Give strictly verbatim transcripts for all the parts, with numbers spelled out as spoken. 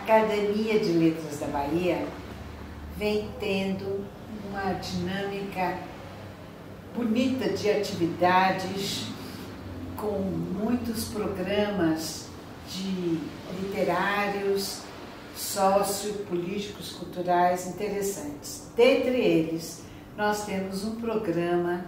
Academia de Letras da Bahia vem tendo uma dinâmica bonita de atividades, com muitos programas de literários, sociopolíticos, culturais interessantes. Dentre eles, nós temos um programa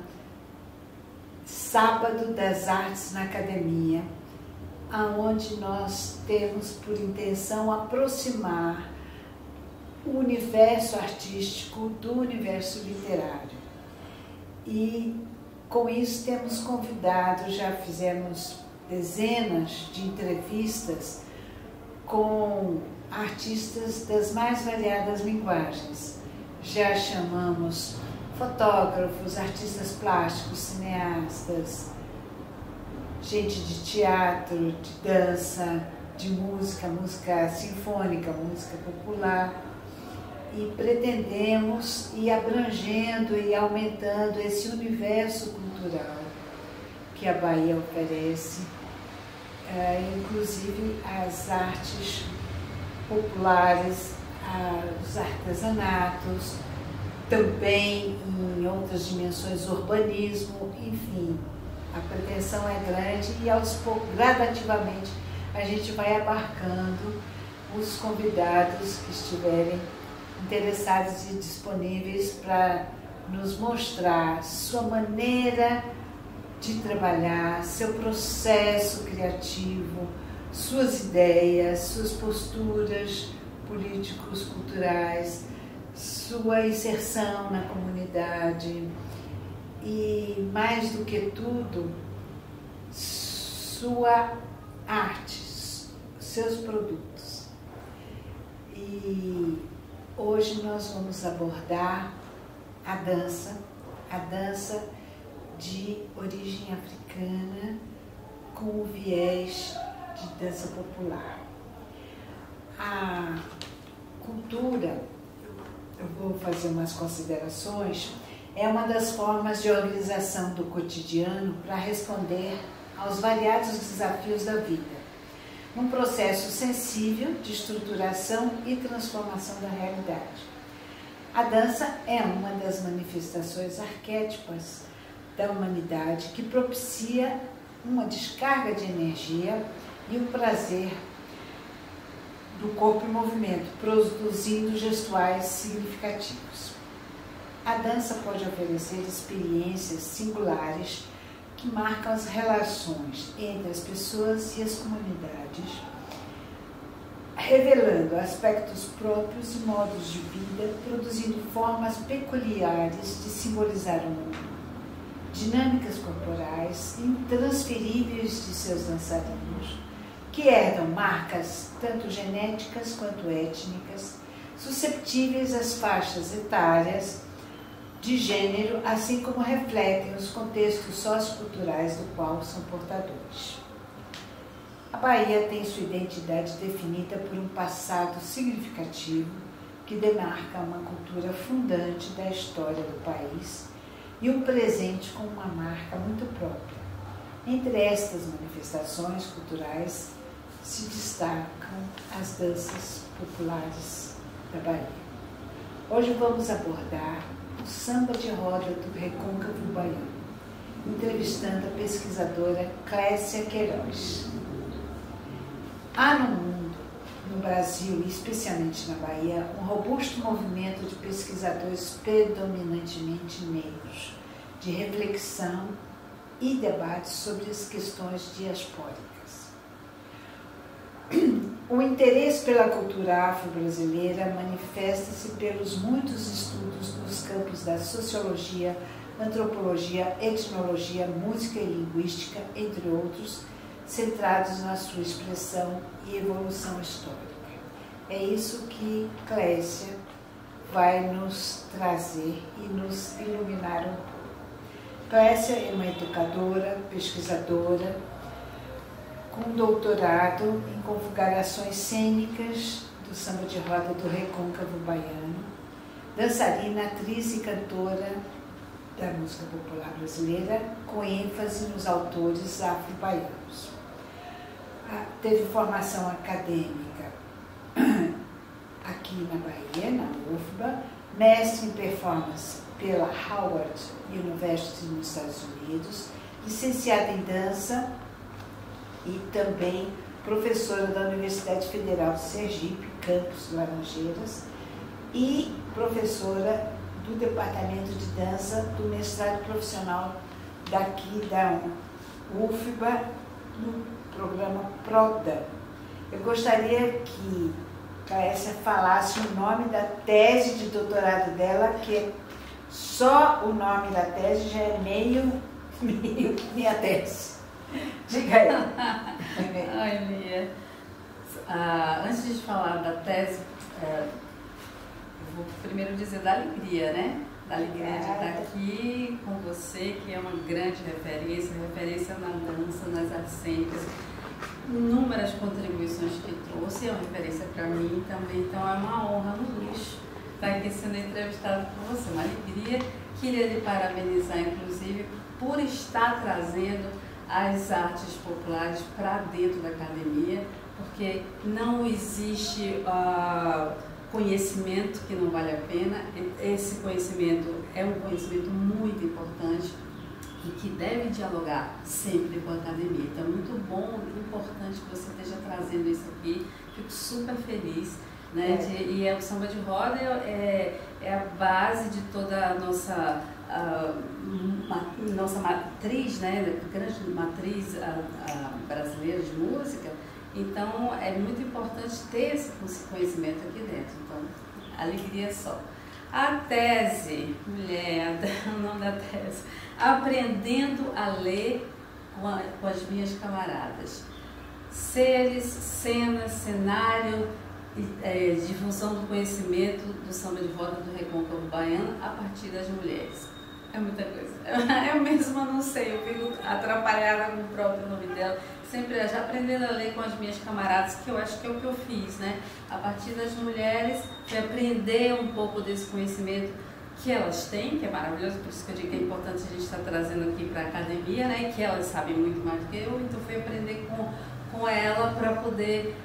Sábado das Artes na Academia, onde nós temos por intenção aproximar o universo artístico do universo literário. E com isso temos convidado, já fizemos dezenas de entrevistas com artistas das mais variadas linguagens. Já chamamos fotógrafos, artistas plásticos, cineastas, gente de teatro, de dança, de música, música sinfônica, música popular, e pretendemos ir abrangendo e aumentando esse universo cultural que a Bahia oferece, inclusive as artes populares, os artesanatos, também em outras dimensões, urbanismo, enfim. A pretensão é grande e aos poucos, gradativamente, a gente vai abarcando os convidados que estiverem interessados e disponíveis para nos mostrar sua maneira de trabalhar, seu processo criativo, suas ideias, suas posturas políticos, culturais, sua inserção na comunidade e, mais do que tudo, sua arte, seus produtos. E hoje nós vamos abordar a dança, a dança de origem africana com o viés de dança popular. A cultura, eu vou fazer umas considerações, é uma das formas de organização do cotidiano para responder aos variados desafios da vida, num processo sensível de estruturação e transformação da realidade. A dança é uma das manifestações arquétipas da humanidade que propicia uma descarga de energia e um prazer do corpo em movimento, produzindo gestuais significativos. A dança pode oferecer experiências singulares que marcam as relações entre as pessoas e as comunidades, revelando aspectos próprios e modos de vida, produzindo formas peculiares de simbolizar o mundo, dinâmicas corporais intransferíveis de seus dançarinos, que herdam marcas tanto genéticas quanto étnicas, susceptíveis às faixas etárias de gênero, assim como refletem os contextos socioculturais do qual são portadores. A Bahia tem sua identidade definida por um passado significativo que demarca uma cultura fundante da história do país e um presente com uma marca muito própria. Entre estas manifestações culturais se destacam as danças populares da Bahia. Hoje vamos abordar o samba de roda do Recôncavo Baiano, entrevistando a pesquisadora Clécia Queiroz. Há no mundo, no Brasil e especialmente na Bahia, um robusto movimento de pesquisadores predominantemente negros, de reflexão e debate sobre as questões diaspóricas. O interesse pela cultura afro-brasileira manifesta-se pelos muitos estudos nos campos da sociologia, antropologia, etnologia, música e linguística, entre outros, centrados na sua expressão e evolução histórica. É isso que Clécia vai nos trazer e nos iluminar um pouco. Clécia é uma educadora, pesquisadora, com doutorado em configurações cênicas do samba de roda do Recôncavo Baiano, dançarina, atriz e cantora da música popular brasileira, com ênfase nos autores afro-baianos. Teve formação acadêmica aqui na Bahia, na U F B A, mestre em performance pela Howard University nos Estados Unidos, licenciada em dança e também professora da Universidade Federal de Sergipe, campus Laranjeiras, e professora do Departamento de Dança do mestrado profissional daqui da U F B A, no programa PRODA. Eu gostaria que Clécia falasse o nome da tese de doutorado dela, que só o nome da tese já é meio, meio minha tese. Diga aí. Ai, Lia. Ah, antes de falar da tese, é, eu vou primeiro dizer da alegria, né? Da alegria de estar aqui com você, que é uma grande referência, referência na dança, nas artes cênicas, inúmeras contribuições que trouxe, é uma referência para mim também, então é uma honra, um luxo estar aqui sendo entrevistado por você, uma alegria. Queria lhe parabenizar, inclusive, por estar trazendo as artes populares para dentro da academia, porque não existe uh, conhecimento que não vale a pena. Esse conhecimento é um conhecimento muito importante e que deve dialogar sempre com a academia. Então é muito bom e importante que você esteja trazendo isso aqui. Fico super feliz, né? De, e é, o samba de roda é, é a base de toda a nossa, a, ma, nossa matriz, né? Grande matriz a, a brasileira de música. Então é muito importante ter esse conhecimento aqui dentro. Então, alegria só. A tese, mulher, o nome da tese, Aprendendo a Ler com, a, com as Minhas Camaradas. Seres, cenas, cenário, é, de função do conhecimento do samba de roda do Recôncavo Baiano a partir das mulheres. É muita coisa. Eu mesma não sei, eu fico atrapalhada com o próprio nome dela. Sempre já aprendendo a ler com as minhas camaradas, que eu acho que é o que eu fiz, né? A partir das mulheres, foi aprender um pouco desse conhecimento que elas têm, que é maravilhoso, por isso que eu digo que é importante a gente estar trazendo aqui para a academia, né? Que elas sabem muito mais do que eu, então foi aprender com, com ela para poder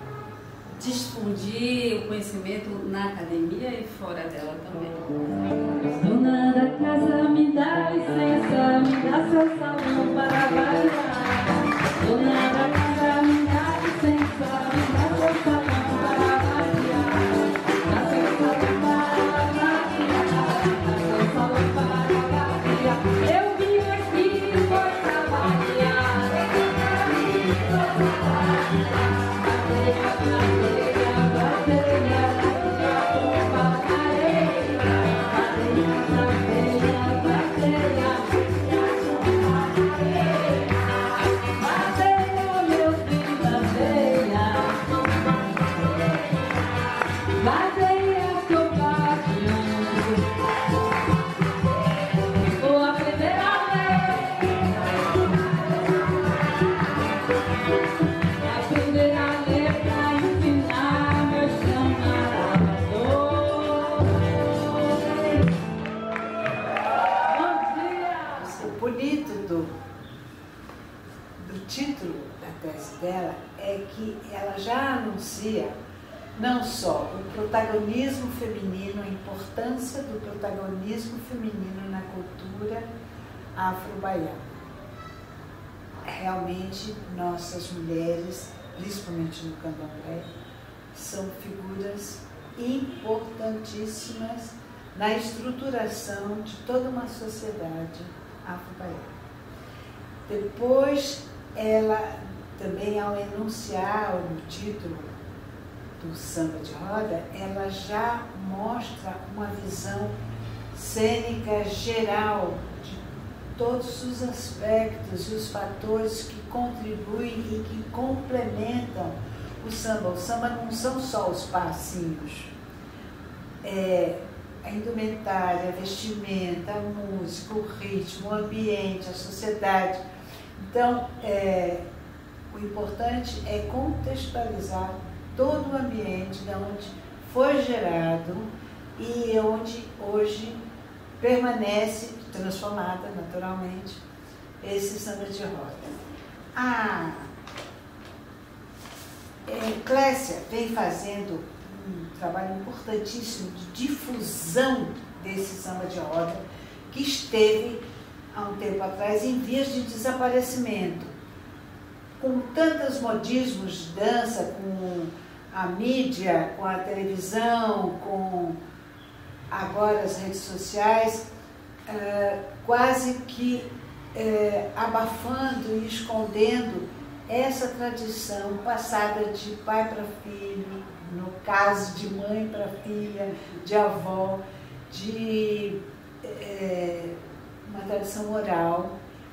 difundir o conhecimento na academia e fora dela também. Dona da casa, me dá licença, me dá seu salão para variar. Dona da casa, me dá licença, me dá seu salão para variar. Dá seu salão para variar, dá seu salão para variar. Eu vim aqui foi trabalhar, eu vim aqui foi trabalhar. Dela é que ela já anuncia não só o protagonismo feminino, a importância do protagonismo feminino na cultura afro-baiana. Realmente, nossas mulheres, principalmente no candomblé, são figuras importantíssimas na estruturação de toda uma sociedade afro-baiana. Depois, ela também, ao enunciar o título do samba de roda, ela já mostra uma visão cênica geral de todos os aspectos e os fatores que contribuem e que complementam o samba. O samba não são só os passinhos, é a indumentária, a vestimenta, a música, o ritmo, o ambiente, a sociedade. Então, é, o importante é contextualizar todo o ambiente de onde foi gerado e onde hoje permanece transformada naturalmente esse samba de roda. A é, Clécia vem fazendo um trabalho importantíssimo de difusão desse samba de roda, que esteve há um tempo atrás em vias de desaparecimento. Com tantos modismos de dança, com a mídia, com a televisão, com agora as redes sociais, uh, quase que uh, abafando e escondendo essa tradição passada de pai para filho, no caso de mãe para filha, de avó, de é, uma tradição oral,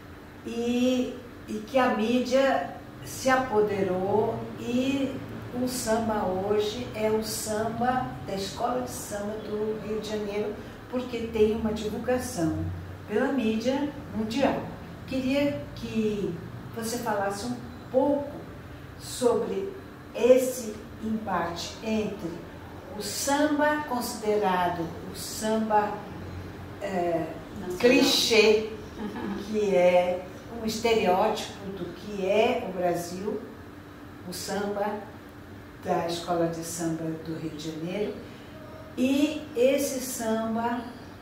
e, e que a mídia se apoderou, e o samba hoje é o samba da Escola de Samba do Rio de Janeiro, porque tem uma divulgação pela mídia mundial. Queria que você falasse um pouco sobre esse embate entre o samba considerado o samba é, clichê, que é um estereótipo do que é o Brasil, o samba da Escola de Samba do Rio de Janeiro, e esse samba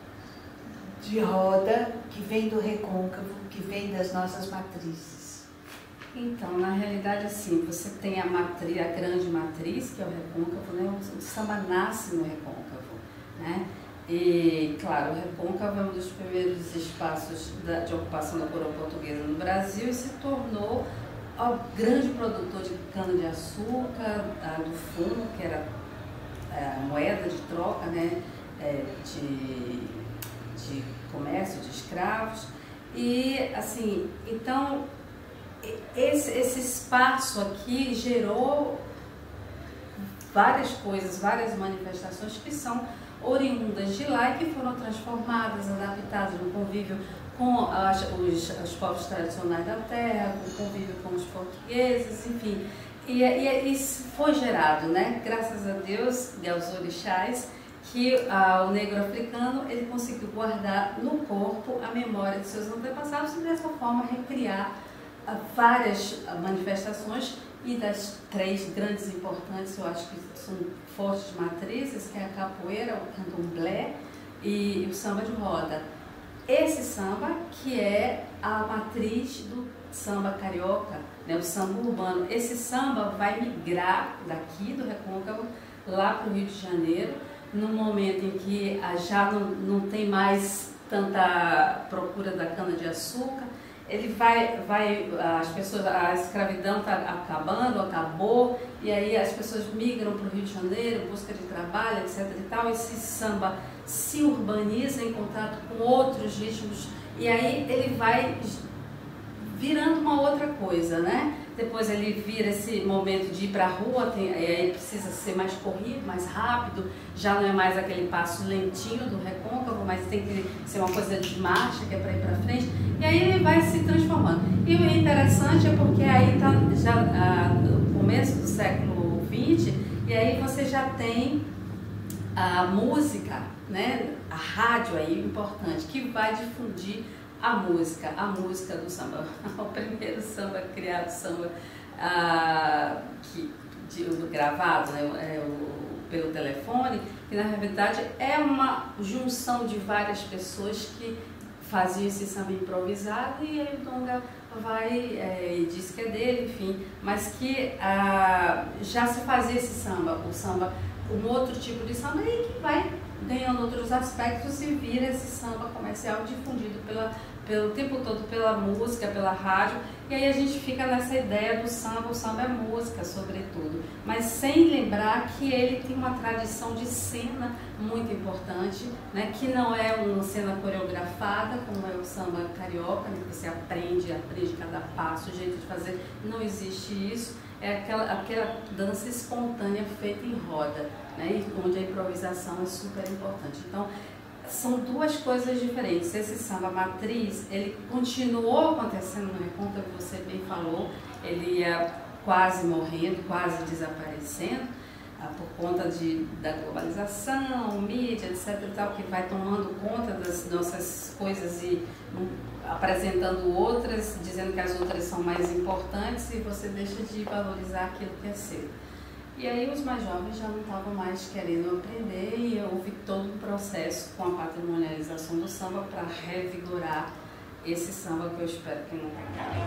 de roda que vem do recôncavo, que vem das nossas matrizes. Então, na realidade, assim, você tem a matriz, a grande matriz, que é o recôncavo, né? O samba nasce no recôncavo, né? E, claro, o recôncavo é um dos primeiros espaços da, de ocupação da coroa portuguesa no Brasil e se tornou o grande produtor de cana-de-açúcar, do fumo, que era a moeda de troca, né? É, de, de comércio de escravos. E, assim, então, esse, esse espaço aqui gerou várias coisas, várias manifestações que são oriundas de lá e que foram transformadas, adaptadas no convívio com as, os, os povos tradicionais da terra, com o convívio com os portugueses, enfim. E, e isso foi gerado, né? Graças a Deus e aos orixás, que ah, o negro africano ele conseguiu guardar no corpo a memória de seus antepassados e dessa forma recriar ah, várias manifestações, e das três grandes importantes, eu acho que são fortes matrizes, que é a capoeira, o candomblé e o samba de roda. Esse samba que é a matriz do samba carioca, né, o samba urbano. Esse samba vai migrar daqui do recôncavo lá para o Rio de Janeiro, no momento em que já não, não tem mais tanta procura da cana-de-açúcar. Ele vai, vai, as pessoas, a escravidão está acabando, acabou, e aí as pessoas migram para o Rio de Janeiro, busca de trabalho, etc e tal. Esse samba se urbaniza em contato com outros ritmos, e aí ele vai virando uma outra coisa, né? Depois ele vira esse momento de ir para a rua, tem, e aí precisa ser mais corrido, mais rápido, já não é mais aquele passo lentinho do recôncavo, mas tem que ser uma coisa de marcha, que é para ir para frente, e aí ele vai se transformando. E o interessante é porque aí está já ah, no começo do século vinte, e aí você já tem a música, né? A rádio aí importante, que vai difundir a música, a música do samba. O primeiro samba criado, samba ah, que, de, do gravado, né, é o, pelo telefone, que na realidade é uma junção de várias pessoas que faziam esse samba improvisado, e aí o Donga vai é, e diz que é dele, enfim, mas que ah, já se fazia esse samba, o samba, um outro tipo de samba, e que vai ganhando outros aspectos e vira esse samba comercial difundido pela, pelo tempo todo pela música, pela rádio, e aí a gente fica nessa ideia do samba, o samba é música sobretudo, mas sem lembrar que ele tem uma tradição de cena muito importante, né, que não é uma cena coreografada como é o samba carioca, né, que você aprende, aprende cada passo, o jeito de fazer, não existe isso, é aquela, aquela dança espontânea feita em roda, né, onde a improvisação é super importante. Então, são duas coisas diferentes. Esse samba matriz, ele continuou acontecendo no recôncavo, você bem falou, ele ia quase morrendo, quase desaparecendo, ah, por conta de, da globalização, mídia, etc e tal, que vai tomando conta das nossas coisas e um, apresentando outras, dizendo que as outras são mais importantes, e você deixa de valorizar aquilo que é seu. E aí os mais jovens já não estavam mais querendo aprender e houve todo um processo com a patrimonialização do samba para revigorar esse samba que eu espero que não acabe.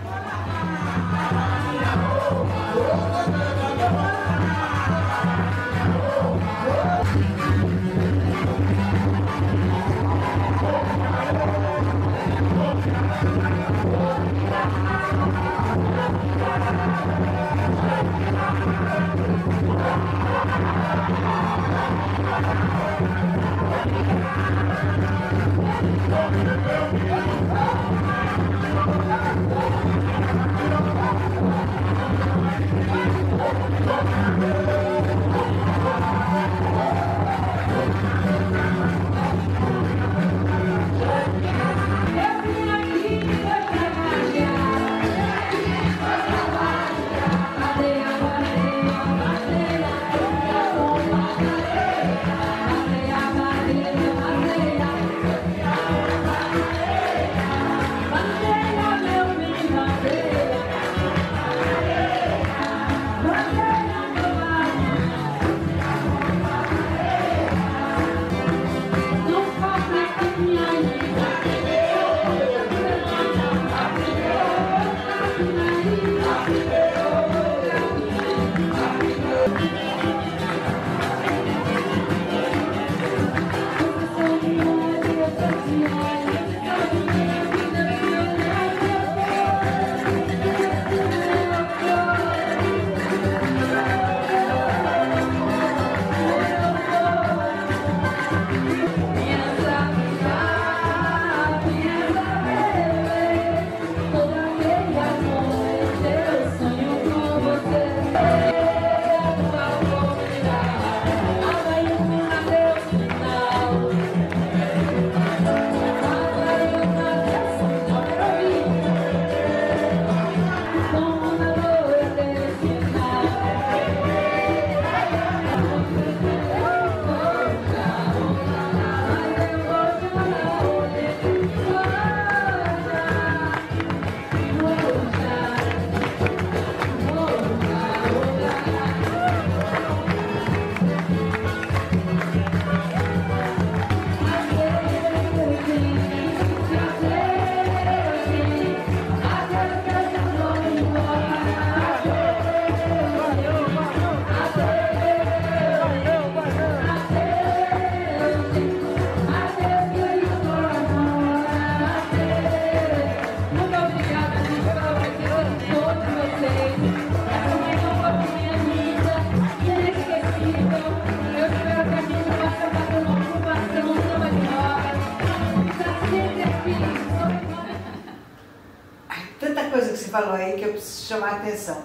Falou aí que eu preciso chamar a atenção.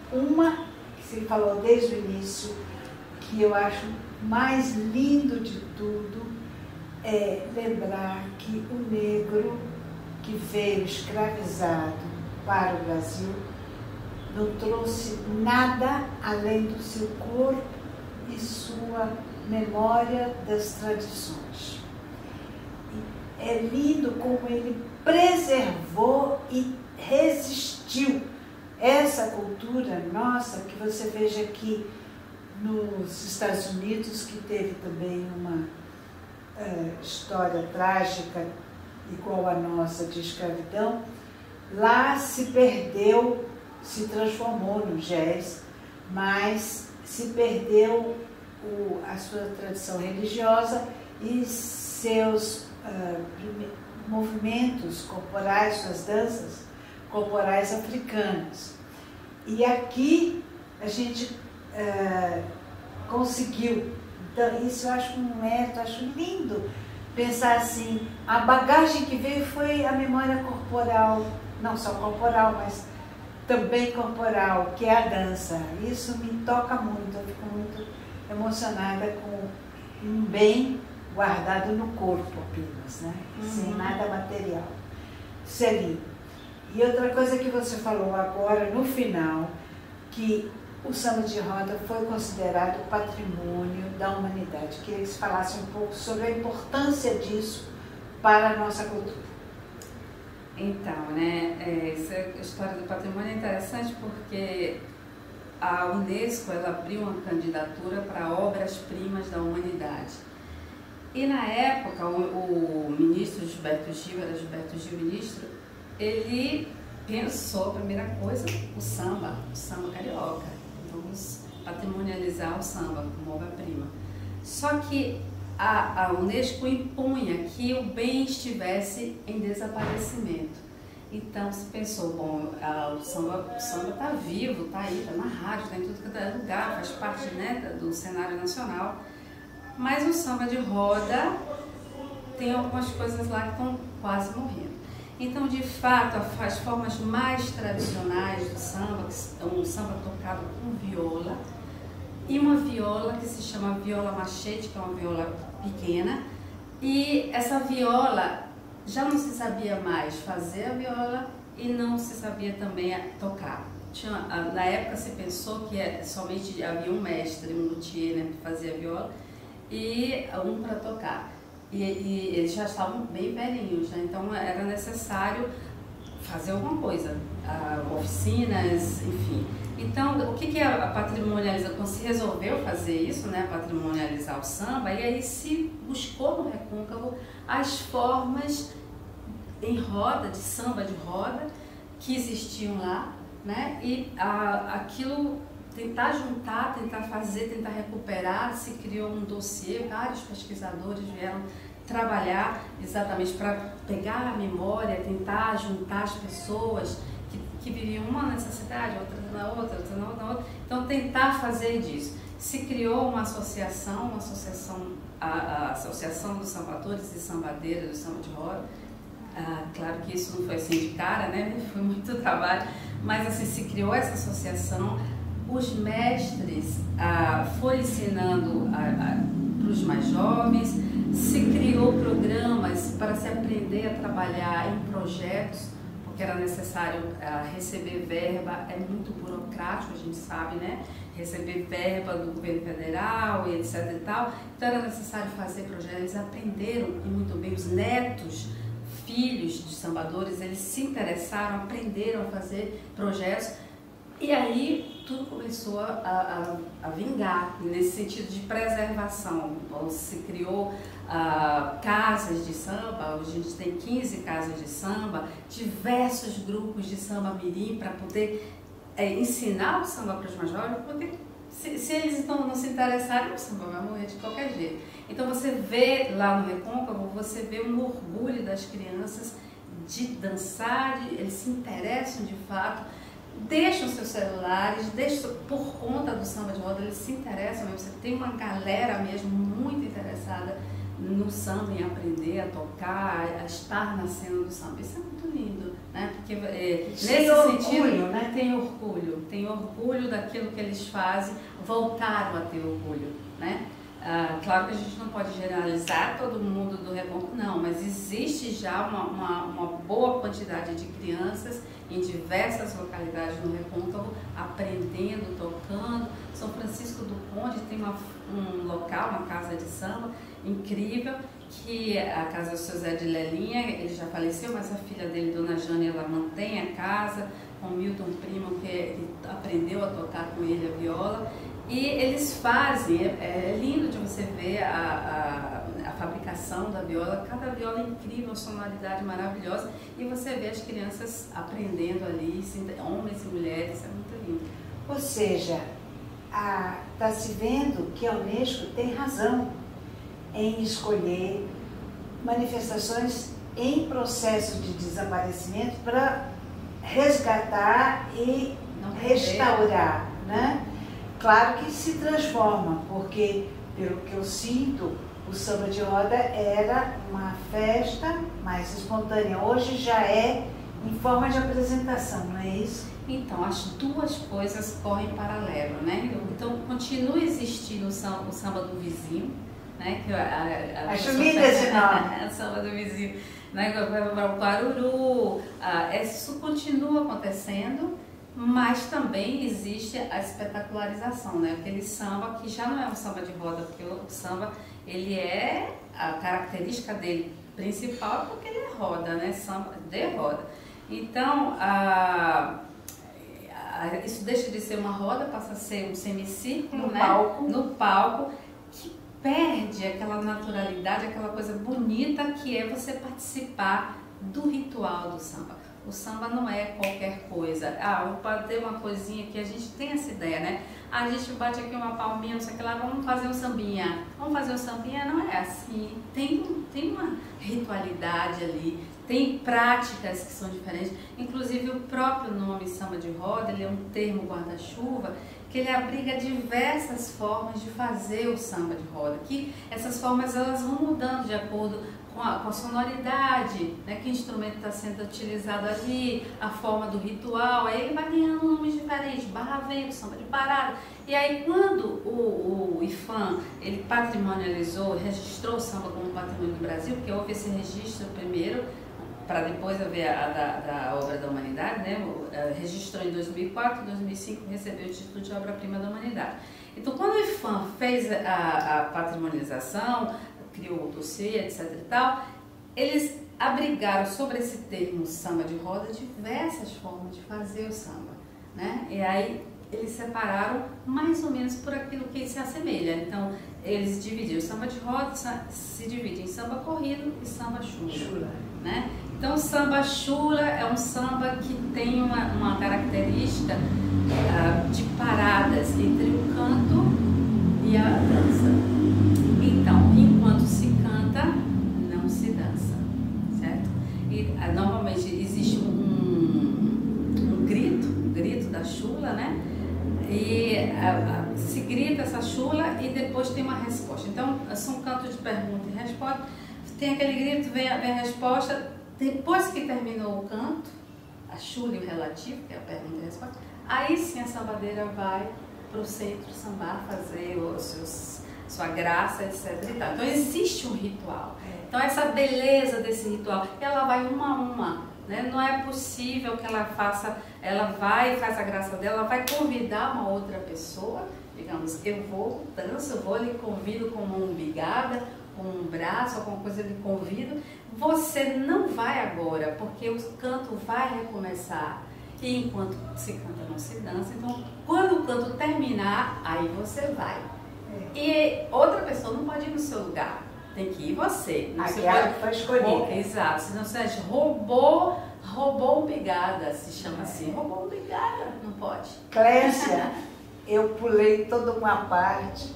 Uma que você falou desde o início, que eu acho mais lindo de tudo, é lembrar que o negro que veio escravizado para o Brasil não trouxe nada além do seu corpo e sua memória das tradições. É lindo como ele preservou e resistiu essa cultura nossa, que você veja aqui nos Estados Unidos, que teve também uma uh, história trágica igual a nossa de escravidão. Lá se perdeu, se transformou no jazz, mas se perdeu o, a sua tradição religiosa e seus uh, movimentos corporais, suas danças corporais africanas. E aqui a gente uh, conseguiu. Então, isso eu acho um mérito, acho lindo pensar assim, a bagagem que veio foi a memória corporal, não só corporal, mas também corporal, que é a dança. Isso me toca muito, eu fico muito emocionada com um bem guardado no corpo apenas, né? Uhum. Sem nada material. Isso é lindo. E outra coisa que você falou agora, no final, que o samba de roda foi considerado patrimônio da humanidade. Queria que você falasse um pouco sobre a importância disso para a nossa cultura. Então, né, essa história do patrimônio é interessante porque a Unesco ela abriu uma candidatura para obras-primas da humanidade. E na época, o, o ministro Gilberto Gil, era Gilberto Gil ministro, ele pensou, a primeira coisa, o samba, o samba carioca. Vamos patrimonializar o samba como obra-prima. Só que a, a Unesco impunha que o bem estivesse em desaparecimento. Então se pensou, bom, a, o samba está vivo, está aí, está na rádio, está em tudo que é lugar, faz parte, né, do cenário nacional. Mas o samba de roda tem algumas coisas lá que estão quase morrendo. Então, de fato, as formas mais tradicionais do samba, que são um samba tocado com viola, e uma viola que se chama viola machete, que é uma viola pequena, e essa viola já não se sabia mais fazer a viola e não se sabia também tocar. Tinha, na época se pensou que somente havia um mestre, um luthier, né, que fazia a viola, e um para tocar. E, e eles já estavam bem velhinhos, né? Então era necessário fazer alguma coisa, uh, oficinas, enfim. Então, o que, que é a patrimonialização? Quando se resolveu fazer isso, né, patrimonializar o samba, e aí se buscou no Recôncavo as formas em roda, de samba de roda, que existiam lá, né, e uh, aquilo... tentar juntar, tentar fazer, tentar recuperar, se criou um dossiê, vários pesquisadores vieram trabalhar exatamente para pegar a memória, tentar juntar as pessoas que, que viviam uma nessa cidade, outra na outra, outra na outra, na outra. Então tentar fazer disso. Se criou uma associação, uma associação, a, a Associação dos Sambadores e Sambadeiras do Samba de Roda. Ah, claro que isso não foi assim de cara, né? Foi muito trabalho, mas assim se criou essa associação. Os mestres ah, foram ensinando para os mais jovens, se criou programas para se aprender a trabalhar em projetos, porque era necessário ah, receber verba, é muito burocrático, a gente sabe, né? Receber verba do governo federal e etc e tal, então era necessário fazer projetos, eles aprenderam e muito bem, os netos, filhos de sambadores, eles se interessaram, aprenderam a fazer projetos. E aí tudo começou a, a, a vingar nesse sentido de preservação. Então, se criou uh, casas de samba, hoje a gente tem quinze casas de samba, diversos grupos de samba mirim para poder é, ensinar o samba para os mais jovens, porque se, se eles não, não se interessarem, o samba vai morrer de qualquer jeito. Então você vê lá no Recôncavo, você vê um orgulho das crianças de dançar, de, eles se interessam de fato, deixam seus celulares, deixam por conta do samba de roda, eles se interessam mesmo. Você tem uma galera mesmo muito interessada no samba, em aprender a tocar, a estar na cena do samba. Isso é muito lindo, né? Porque é, nesse orgulho, sentido, né? tem orgulho, tem orgulho daquilo que eles fazem, voltaram a ter orgulho, né? Ah, claro que a gente não pode generalizar todo mundo do Recôncavo, não, mas existe já uma, uma, uma boa quantidade de crianças em diversas localidades no Recôncavo, aprendendo, tocando. São Francisco do Conde tem uma, um local, uma casa de samba incrível, que é a casa do seu Zé de Lelinha, ele já faleceu, mas a filha dele, Dona Jane, ela mantém a casa, com Milton Primo, que, que aprendeu a tocar com ele a viola. E eles fazem, é, é lindo de você ver a, a, a fabricação da viola, cada viola é incrível, sonoridade maravilhosa, e você vê as crianças aprendendo ali, homens e mulheres, é muito lindo. Ou seja, está se vendo que a Unesco tem razão em escolher manifestações em processo de desaparecimento para resgatar e Não restaurar, né? Claro que se transforma, porque, pelo que eu sinto, o samba de roda era uma festa mais espontânea. Hoje já é em forma de apresentação, não é isso? Então, as duas coisas correm em paralelo, né? Então, continua existindo o samba, o samba do vizinho, né? Que a, a, a Acho lindo esse nome. O samba do vizinho, né? O Paruru, ah, isso continua acontecendo. Mas também existe a espetacularização, né? Aquele samba que já não é um samba de roda, porque o samba, ele é, a característica dele principal é porque ele é roda, né? Samba de roda. Então, a, isso deixa de ser uma roda, passa a ser um semicírculo, no né? palco. No palco, que perde aquela naturalidade, aquela coisa bonita que é você participar do ritual do samba. O samba não é qualquer coisa. Ah, vou bater uma coisinha que a gente tem essa ideia, né? Ah, a gente bate aqui uma palminha, não sei o que lá, vamos fazer um sambinha. Vamos fazer um sambinha? Não é assim. Tem, tem uma ritualidade ali, tem práticas que são diferentes. Inclusive o próprio nome samba de roda, ele é um termo guarda-chuva, que ele abriga diversas formas de fazer o samba de roda. Que essas formas elas vão mudando de acordo com a, com a sonoridade, né, que instrumento está sendo utilizado ali, a forma do ritual, aí ele vai ganhando nomes diferentes, barra vento, samba de parada. E aí quando o, o IPHAN, ele patrimonializou, registrou o samba como patrimônio do Brasil, porque houve esse registro primeiro, para depois haver a da, da obra da humanidade, né, registrou em dois mil e quatro, em dois mil e cinco recebeu o título de obra-prima da humanidade. Então quando o IPHAN fez a, a patrimonialização, criou o dossiê, etc e tal, eles abrigaram sobre esse termo samba de roda diversas formas de fazer o samba, né? E aí eles separaram mais ou menos por aquilo que se assemelha. Então, eles dividiram o samba de roda, se divide em samba corrido e samba chula, né? Então, o samba chula é um samba que tem uma, uma característica uh, de paradas entre o canto e a dança. Então, enquanto se canta, não se dança, certo? E ah, normalmente existe um, um grito, um grito da chula, né? E ah, ah, se grita essa chula e depois tem uma resposta. Então, são cantos de pergunta e resposta. Tem aquele grito, vem a, vem a resposta. Depois que terminou o canto, a chula e o relativo, que é a pergunta e a resposta, aí sim a sambadeira vai para o centro sambar, fazer os seus... sua graça, etc e tal. Então existe um ritual. Então essa beleza desse ritual, ela vai uma a uma, né? Não é possível que ela faça, ela vai e faz a graça dela, ela vai convidar uma outra pessoa, digamos, eu vou, danço, eu vou, lhe convido com uma umbigada, com um braço, alguma coisa, eu lhe convido. Você não vai agora, porque o canto vai recomeçar. E enquanto se canta, não se dança. Então, quando o canto terminar, aí você vai. E outra pessoa não pode ir no seu lugar, tem que ir você. Não Aquela que foi escolhida. Exato, senão você roubou, roubou umbigada, se chama assim, roubou umbigada, não pode. Clécia, eu pulei toda uma parte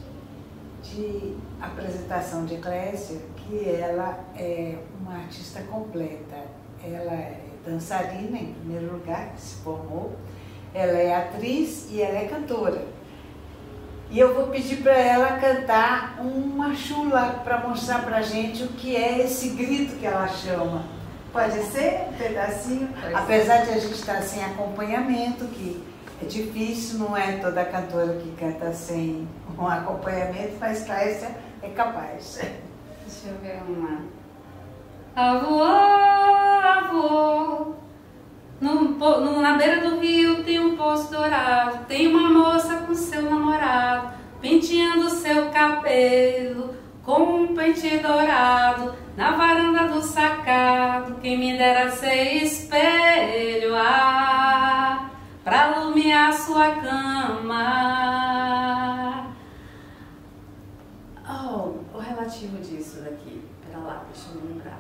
de apresentação de Clécia, que ela é uma artista completa. Ela é dançarina, em primeiro lugar, que se formou, ela é atriz e ela é cantora. E eu vou pedir para ela cantar uma chula para mostrar para a gente o que é esse grito que ela chama. Pode ser um pedacinho? Pode Apesar ser. de a gente estar sem acompanhamento, que é difícil, não é toda cantora que canta sem um acompanhamento, mas Clécia é capaz. Deixa eu ver uma. Avô, avô, no, no, na beira do rio tem um poço dourado, tem uma moça com seu namorado, penteando seu cabelo com um pente dourado, na varanda do sacado, quem me dera ser espelho, ah, pra iluminar sua cama. Oh, o relativo disso daqui, pera lá, deixa eu lembrar.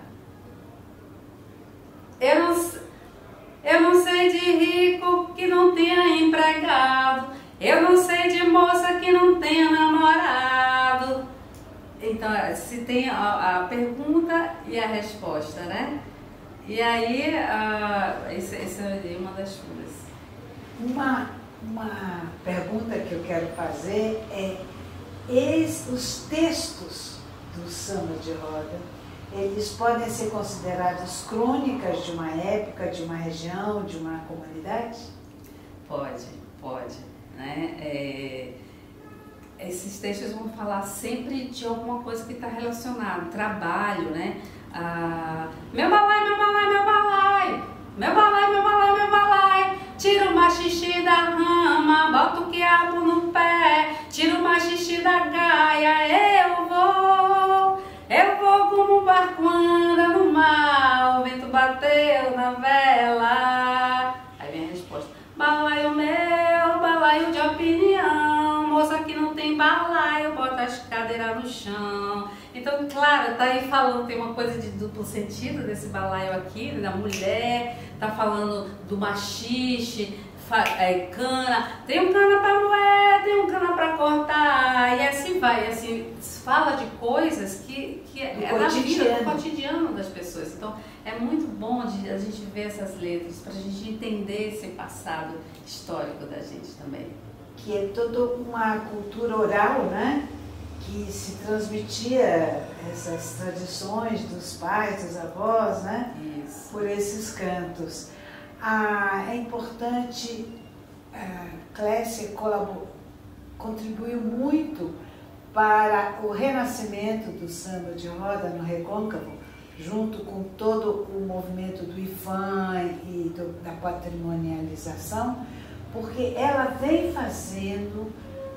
Eu não sei. Eu não sei de rico que não tenha empregado, eu não sei de moça que não tenha namorado. Então, se tem a, a pergunta e a resposta, né? E aí, uh, essa é uma das chulas. Uma, uma pergunta que eu quero fazer é, esse, os textos do samba de roda, eles podem ser considerados crônicas de uma época, de uma região, de uma comunidade? Pode, pode. Né? É, esses textos vão falar sempre de alguma coisa que está relacionada, trabalho, né? Ah, meu balai, meu balai, meu balai, meu balai, meu balai, meu balai, tira o machixe da rama, bota o quiabo no pé, tira o machixe da gaia, eu vou. Eu vou como um barco anda no mar, o vento bateu na vela. Aí vem a resposta. Balaio meu, balaio, bota as cadeiras no chão. Então, claro, tá aí falando, tem uma coisa de duplo sentido desse balaio aqui, da mulher, tá falando do machixe, é, cana, tem um cana para moer, tem um cana para cortar, e assim vai, assim, fala de coisas que, que é da vida, do cotidiano das pessoas. Então, é muito bom de a gente ver essas letras, para a gente entender esse passado histórico da gente também. Que é toda uma cultura oral, né? Que se transmitia essas tradições dos pais, dos avós, né? Isso. Por esses cantos. Ah, é importante, a Clécia contribuiu muito para o renascimento do samba de roda no Recôncavo, junto com todo o movimento do I F A M e do, da patrimonialização, porque ela vem fazendo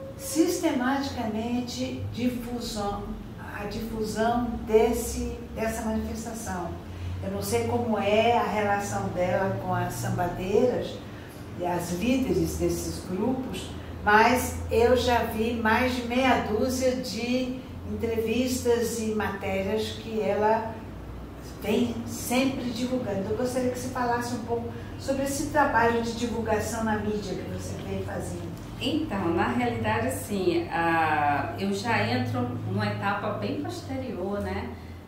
sistematicamente difusão, a difusão desse, dessa manifestação. Eu não sei como é a relação dela com as sambadeiras e as líderes desses grupos, mas eu já vi mais de meia dúzia de entrevistas e matérias que ela vem sempre divulgando. Eu gostaria que você falasse um pouco sobre esse trabalho de divulgação na mídia que você vem fazendo. Então, na realidade, assim, a, eu já entro numa etapa bem posterior, né?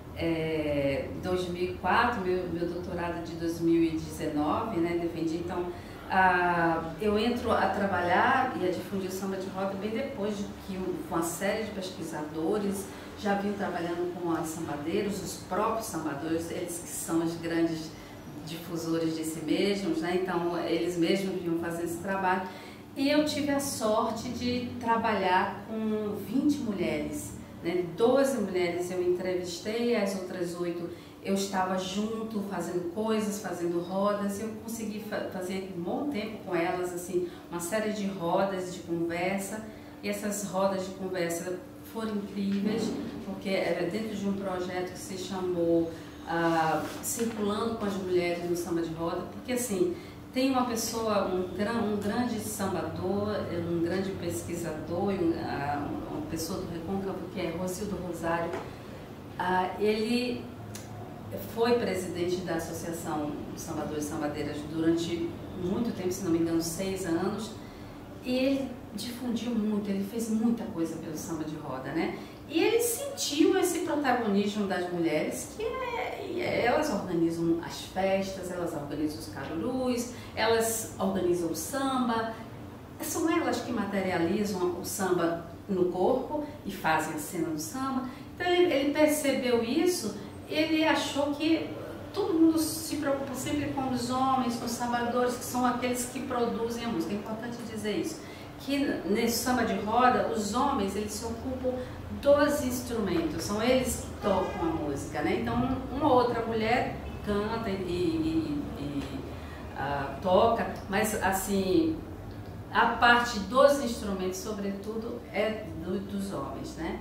É, dois mil e quatro, meu, meu doutorado de dois mil e dezenove, né? Defendi, então, a, eu entro a trabalhar e a difundir o samba de roda bem depois de que uma série de pesquisadores já vinham trabalhando com as sambadeiros, os próprios sambadores, eles que são os grandes difusores de si mesmos, né? Então, eles mesmos vinham fazer esse trabalho. E eu tive a sorte de trabalhar com vinte mulheres, né? doze mulheres eu entrevistei, as outras oito eu estava junto, fazendo coisas, fazendo rodas. Eu consegui fa fazer um bom tempo com elas, assim, uma série de rodas de conversa. E essas rodas de conversa foram incríveis, porque era dentro de um projeto que se chamou uh, Circulando com as Mulheres no Samba de Roda, porque assim, tem uma pessoa, um, um grande sambador, um grande pesquisador, um, uma pessoa do Recôncavo, que é Rocildo Rosário. Uh, ele foi presidente da Associação Sambadores e Sambadeiras durante muito tempo, se não me engano, seis anos. E ele difundiu muito, ele fez muita coisa pelo samba de roda, né? E ele sentiu esse protagonismo das mulheres, que é, elas organizam as festas, elas organizam os carurus, elas organizam o samba, são elas que materializam o samba no corpo e fazem a cena do samba. Então ele, ele percebeu isso, ele achou que todo mundo se preocupa sempre com os homens, com os sambadores, que são aqueles que produzem a música. É importante dizer isso, que nesse samba de roda, os homens, eles se ocupam dos instrumentos, são eles que tocam a música, né? Então, uma ou outra mulher canta e, e, e uh, toca, mas assim, a parte dos instrumentos, sobretudo, é do, dos homens, né?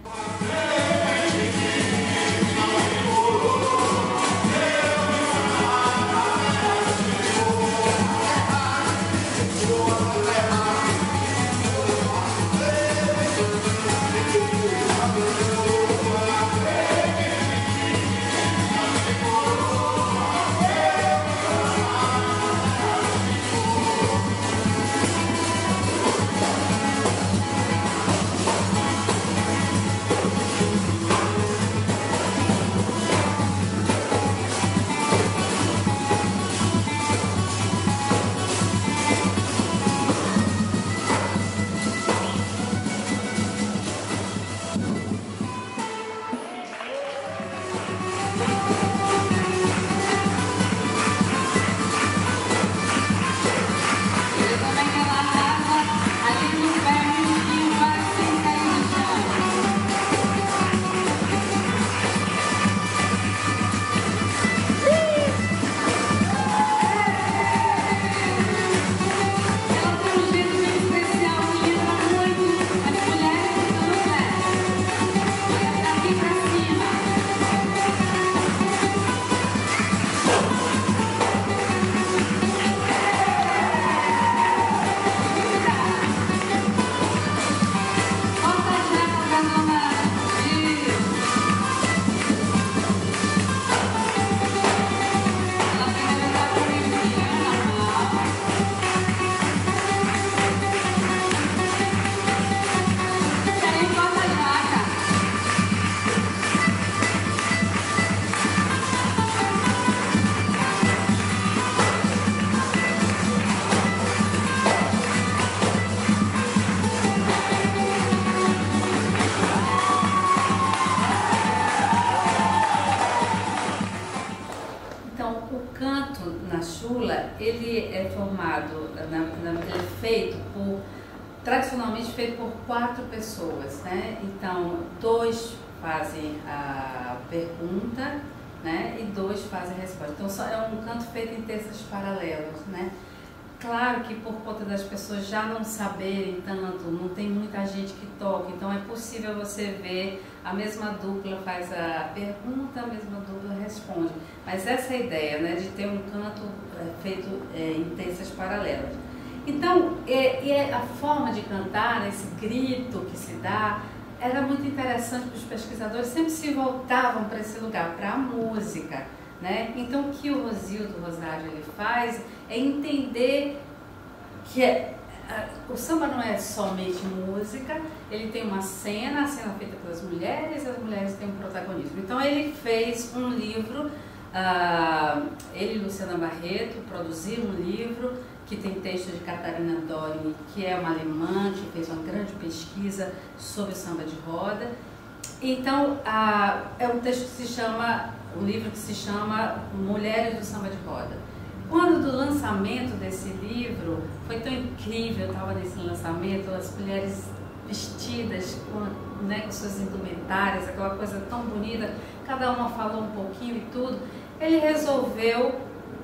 samba, ele é formado, na, na, ele é feito por, tradicionalmente feito por quatro pessoas, né? Então, dois fazem a pergunta, né? E dois fazem a resposta. Então, só é um canto feito em terças paralelas, né? Claro que por conta das pessoas já não saberem tanto, não tem muita gente que toca, então é possível você ver a mesma dupla faz a pergunta, a mesma dupla responde. Mas essa é a ideia, né, de ter um canto é, feito é, em terças paralelas. Então, é, é a forma de cantar, né, esse grito que se dá, era muito interessante porque os pesquisadores sempre se voltavam para esse lugar, para a música. Né? Então, o que o Rosildo Rosário ele faz é entender que é, a, o samba não é somente música, ele tem uma cena, a cena feita pelas mulheres, as mulheres têm um protagonismo. Então, ele fez um livro, uh, ele e Luciana Barreto produziram um livro que tem texto de Catarina Doring, que é uma alemã, que fez uma grande pesquisa sobre o samba de roda. Então, uh, é um texto que se chama... um livro que se chama Mulheres do Samba de Roda. Quando do lançamento desse livro, foi tão incrível, eu estava nesse lançamento, as mulheres vestidas com, né, com suas indumentárias, aquela coisa tão bonita, cada uma falou um pouquinho e tudo, ele resolveu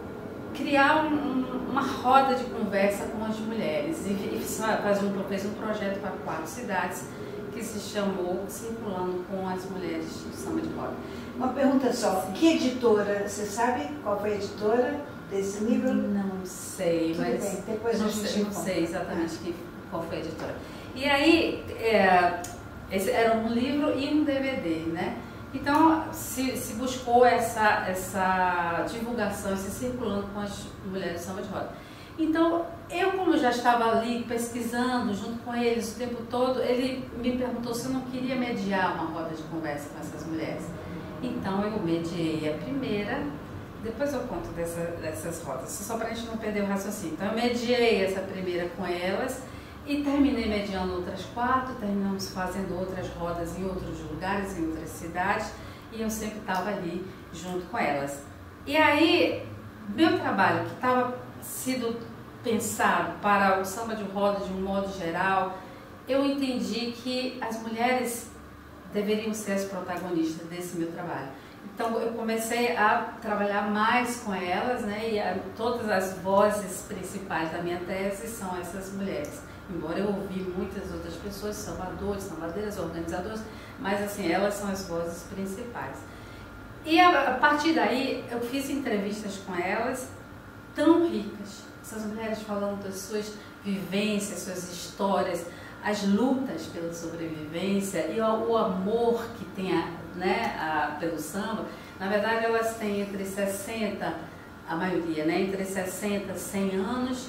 criar um, um, uma roda de conversa com as mulheres e, e faz um, fez um projeto para quatro cidades que se chamou Circulando com as Mulheres do Samba de Roda. Uma pergunta só, sim. Que editora, você sabe qual foi a editora desse livro? Não sei, Tudo mas bem, depois não, a gente sei, não sei exatamente que, qual foi a editora. E aí, é, esse era um livro e um D V D, né? Então, se, se buscou essa, essa divulgação, esse circulando com as mulheres do samba de roda. Então, eu como já estava ali pesquisando junto com eles o tempo todo, ele me perguntou se eu não queria mediar uma roda de conversa com essas mulheres. Então, eu mediei a primeira, depois eu conto dessa, dessas rodas, só para a gente não perder o raciocínio. Então, eu mediei essa primeira com elas e terminei mediando outras quatro, terminamos fazendo outras rodas em outros lugares, em outras cidades, e eu sempre estava ali junto com elas. E aí, meu trabalho, que estava sido pensado para o samba de roda de um modo geral, eu entendi que as mulheres deveriam ser as protagonistas desse meu trabalho. Então eu comecei a trabalhar mais com elas, né, e a, todas as vozes principais da minha tese são essas mulheres. Embora eu ouvi muitas outras pessoas, sambadores, sambadeiras, organizadores, mas assim, elas são as vozes principais. E a, a partir daí eu fiz entrevistas com elas tão ricas, essas mulheres falando das suas vivências, suas histórias, as lutas pela sobrevivência e o, o amor que tem a, né, a, pelo samba. Na verdade, elas têm entre sessenta, a maioria, né, entre sessenta e cem anos,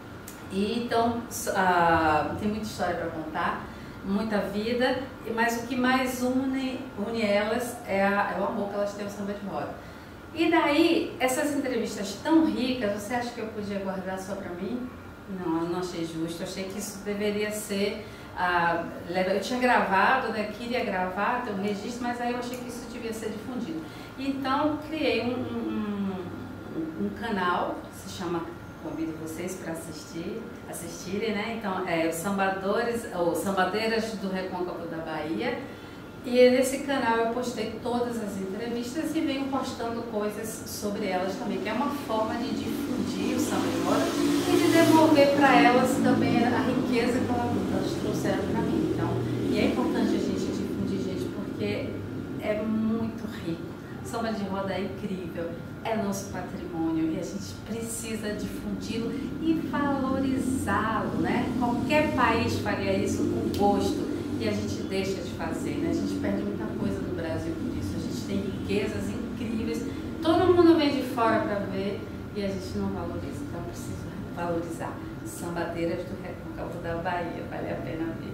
e então a, tem muita história para contar, muita vida, mas o que mais une, une elas é, a, é o amor que elas têm ao samba de roda. E daí, essas entrevistas tão ricas, você acha que eu podia guardar só para mim? Não, eu não achei justo, eu achei que isso deveria ser, ah, eu tinha gravado, né, queria gravar, ter um registro, mas aí eu achei que isso devia ser difundido. Então, criei um, um, um, um canal, se chama, convido vocês para assistir, assistirem, né, então é o Sambadores, ou Sambadeiras do Recôncavo da Bahia, e nesse canal eu postei todas as entrevistas e venho postando coisas sobre elas também, que é uma forma de difundir o samba de roda e de devolver para elas também a riqueza que elas trouxeram para mim. Então, e é importante a gente difundir, gente, porque é muito rico. O samba de roda é incrível, é nosso patrimônio e a gente precisa difundi-lo e valorizá-lo, né? Qualquer país faria isso com gosto. E a gente deixa de fazer, né? A gente perde muita coisa no Brasil por isso. A gente tem riquezas incríveis, todo mundo vem de fora para ver e a gente não valoriza. Então, preciso valorizar. Sambadeiras do Recôncavo da Bahia, vale a pena ver.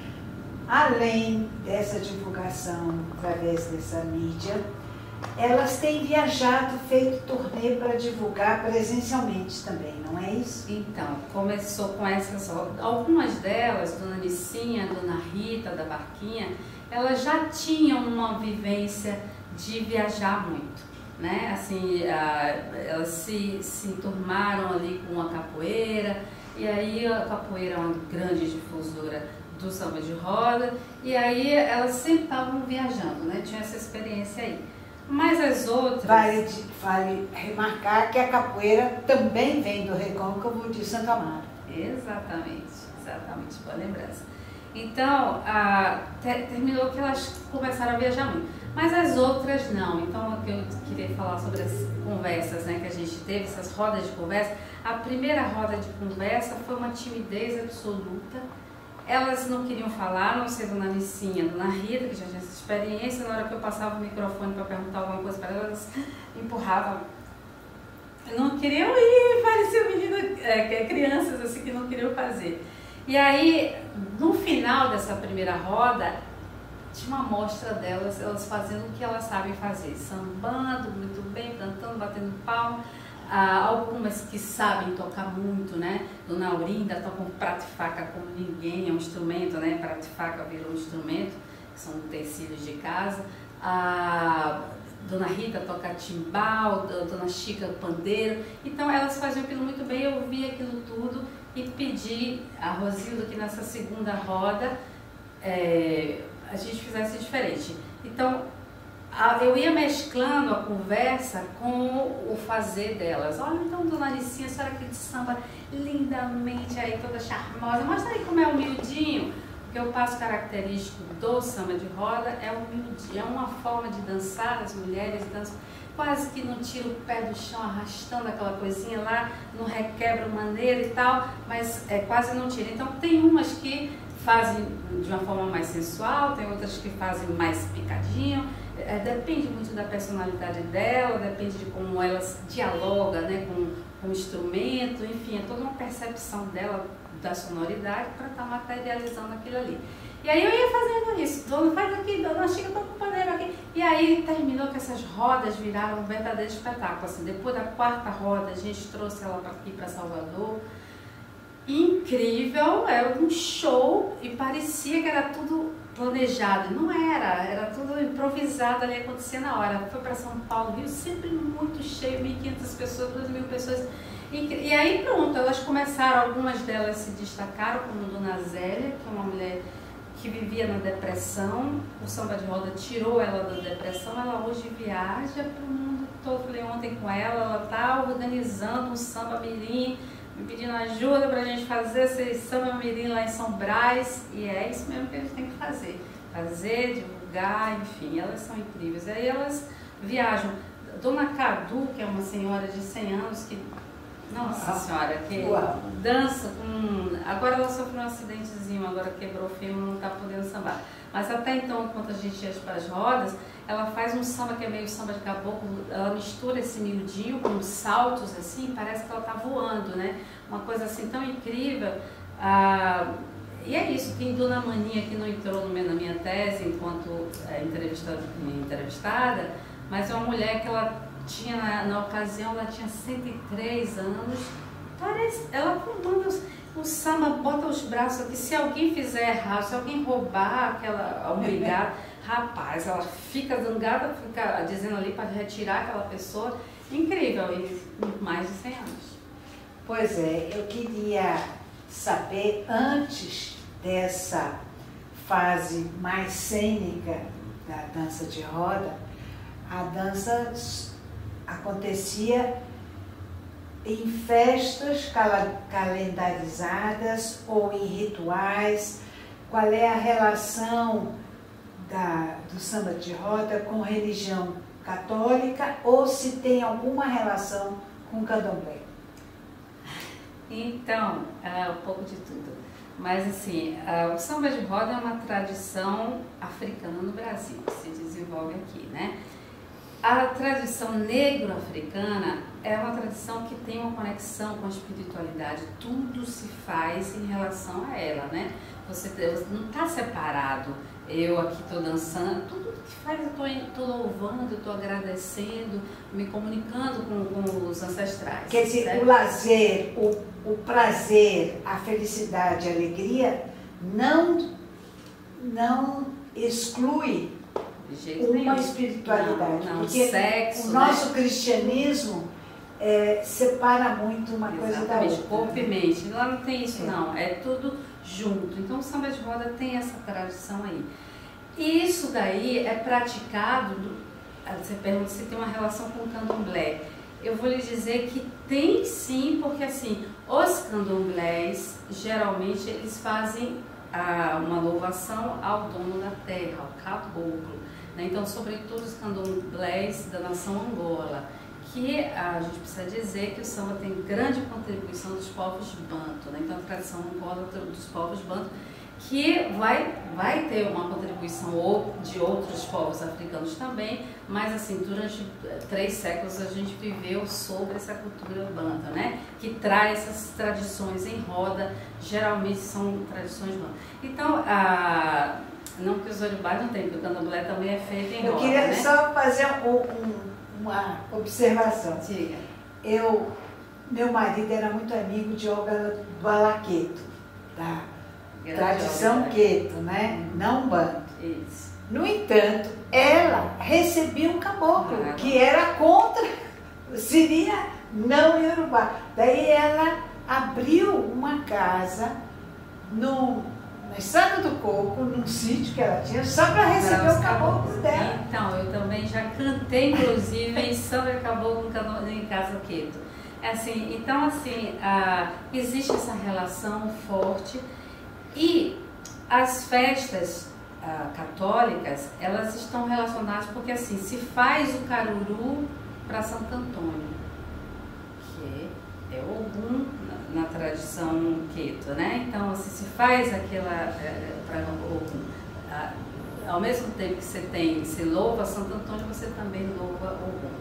Além dessa divulgação através dessa mídia, elas têm viajado, feito turnê para divulgar presencialmente também, não é isso? Então, começou com essas, algumas delas, Dona Nicinha, Dona Rita, da Barquinha, elas já tinham uma vivência de viajar muito. né? Assim, a, elas se, se enturmaram ali com a capoeira, e aí a capoeira é uma grande difusora do samba de roda, e aí elas sempre estavam viajando, né? Tinha essa experiência aí. Mas as outras... Vale, vale remarcar que a capoeira também vem do Recôncavo de Santo Amaro. Exatamente, exatamente, boa lembrança. Então, a, te, terminou que elas começaram a viajar muito, mas as outras não. Então, o que eu queria falar sobre as conversas, né, que a gente teve, essas rodas de conversa. A primeira roda de conversa foi uma timidez absoluta. Elas não queriam falar, não sei, Dona Nicinha, Dona Rita, que já tinha essa experiência. Na hora que eu passava o microfone para perguntar alguma coisa para elas, elas empurravam. Não queriam ir, parecia menina, é, crianças assim que não queriam fazer. E aí, no final dessa primeira roda, tinha uma amostra delas, elas fazendo o que elas sabem fazer, sambando muito bem, cantando, batendo palma. Ah, algumas que sabem tocar muito, né? Dona Aurinda toca um prato e faca como ninguém, é um instrumento, né? Prato e faca virou um instrumento, que são utensílios de casa. A Dona Rita toca timbal, Dona Chica pandeiro. Então elas faziam aquilo muito bem, eu vi aquilo tudo e pedi a Rosilda que nessa segunda roda é, a gente fizesse diferente. Então, eu ia mesclando a conversa com o fazer delas. Olha, então, Dona Nicinha, a senhora que de samba lindamente aí, toda charmosa. Mostra aí como é humildinho. O que eu passo característico do samba de roda é humildinho. É uma forma de dançar, as mulheres dançam quase que não tira o pé do chão, arrastando aquela coisinha lá, não requebra maneira e tal, mas é, quase não tira. Então, tem umas que fazem de uma forma mais sensual, tem outras que fazem mais picadinho. É, depende muito da personalidade dela, depende de como elas dialogam, né, com, com o instrumento, enfim, é toda uma percepção dela da sonoridade para estar tá materializando aquilo ali. E aí eu ia fazendo isso, dona faz aqui, dona Chica, tô com o pandeiro aqui. E aí terminou que essas rodas viraram um verdadeiro espetáculo. Assim, depois da quarta roda, a gente trouxe ela pra aqui para Salvador. Incrível, era um show e parecia que era tudo planejado. Não era, era tudo improvisado ali, acontecia na hora. Foi para São Paulo, Rio, sempre muito cheio, mil e quinhentas pessoas, duas mil pessoas. E, e aí pronto, elas começaram, algumas delas se destacaram, como Dona Zélia, que é uma mulher que vivia na depressão. O samba de roda tirou ela da depressão, ela hoje viaja para o mundo todo. Falei ontem com ela, ela está organizando um samba mirim, me pedindo ajuda para a gente fazer esse samba mirim lá em São Brás, e é isso mesmo que a gente tem que fazer, fazer, divulgar, enfim, elas são incríveis. Aí elas viajam. Dona Cadu, que é uma senhora de cem anos, que, nossa senhora, que Uau. dança com... Agora ela sofreu um acidentezinho, agora quebrou o fêmur, não está podendo sambar. Mas até então, enquanto a gente ia para as rodas, ela faz um samba que é meio samba de caboclo, ela mistura esse miudinho com saltos assim, parece que ela está voando, né? Uma coisa assim tão incrível. Ah, e é isso, tem Dona Maninha que não entrou no meu, na minha tese enquanto é, entrevistada, entrevistada, mas é uma mulher que ela tinha, na, na ocasião, ela tinha cento e três anos, parece, ela comanda o samba, bota os braços aqui, se alguém fizer errado, se alguém roubar aquela obrigada, rapaz, ela fica zangada, fica dizendo ali para retirar aquela pessoa, incrível, e mais de cem anos. Pois é, eu queria saber, antes dessa fase mais cênica da dança de roda, a dança acontecia em festas calendarizadas ou em rituais. Qual é a relação da, do samba de roda com religião católica ou se tem alguma relação com candomblé? Então, uh, um pouco de tudo. Mas assim, uh, o samba de roda é uma tradição africana no Brasil, que se desenvolve aqui, né? A tradição negro-africana é uma tradição que tem uma conexão com a espiritualidade. Tudo se faz em relação a ela, né? Você, você não está separado. Eu aqui estou dançando, tudo que faz eu estou louvando, estou agradecendo, me comunicando com, com os ancestrais. Quer dizer, certo? O lazer, o, o prazer, a felicidade, a alegria não, não exclui de jeito uma nenhum. espiritualidade. Não, não, porque sexo, o nosso né? cristianismo é, separa muito uma coisa da outra. Corpo e né? mente. Lá não tem isso, É. não. É tudo junto. Então o samba de roda tem essa tradição aí. E isso daí é praticado, você pergunta se tem uma relação com o candomblé. Eu vou lhe dizer que tem sim, porque assim, os candomblés, geralmente eles fazem ah, uma louvação ao dono da terra, ao caboclo. Né? Então, sobretudo os candomblés da nação Angola, que a gente precisa dizer que o samba tem grande contribuição dos povos banto, né? Então a tradição Angola dos povos banto, que vai, vai ter uma contribuição de outros povos africanos também, mas assim, durante três séculos a gente viveu sobre essa cultura banta, né? Que traz essas tradições em roda, geralmente são tradições banto. Então, a, não que os oribás não tem, porque o candomblé também é feito em Eu roda, queria né? só fazer um, um, uma observação. Diga. Eu, meu marido era muito amigo de Olga do Alaqueto, da Grande tradição obra. queto, né? Não banto. Isso. No entanto, ela recebia um caboclo, Ah, que era contra, seria não iorubá. Daí ela abriu uma casa no, na Estrada do Coco, num sítio que ela tinha, só para receber Para os o caboclo caboclos. dela. Então, eu também já cantei, inclusive, em samba caboclo em Casa Queto. É assim, então, assim, ah, existe essa relação forte e as festas ah, católicas, elas estão relacionadas porque, assim, se faz o caruru para Santo Antônio, que é Ogum na, na tradição queto, né? Então, assim, se faz aquela é, para Ogum. Ah, ao mesmo tempo que você tem, se louva Santo Antônio, você também louva Ogum.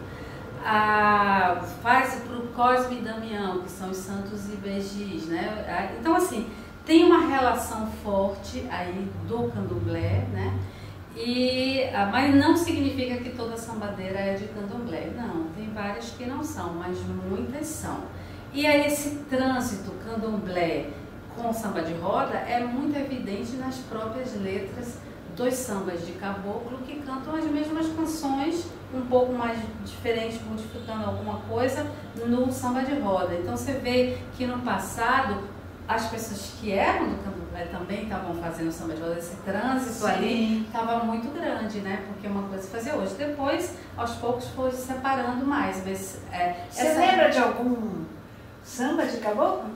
Ah, faz para o Cosme e Damião, que são os santos ibejis, né? Ah, então, assim, tem uma relação forte aí do candomblé, né? E, ah, mas não significa que toda sambadeira é de candomblé, não. Tem várias que não são, mas muitas são. E aí esse trânsito candomblé com samba de roda é muito evidente nas próprias letras dos sambas de caboclo, que cantam as mesmas canções, um pouco mais diferente, modificando alguma coisa no samba de roda. Então você vê que no passado as pessoas que eram do candomblé também estavam fazendo samba de roda, esse trânsito Sim. ali estava muito grande, né? Porque uma coisa se fazia hoje. Depois, aos poucos, foi se separando mais. Mas, é, Você essa... lembra de algum samba de caboclo?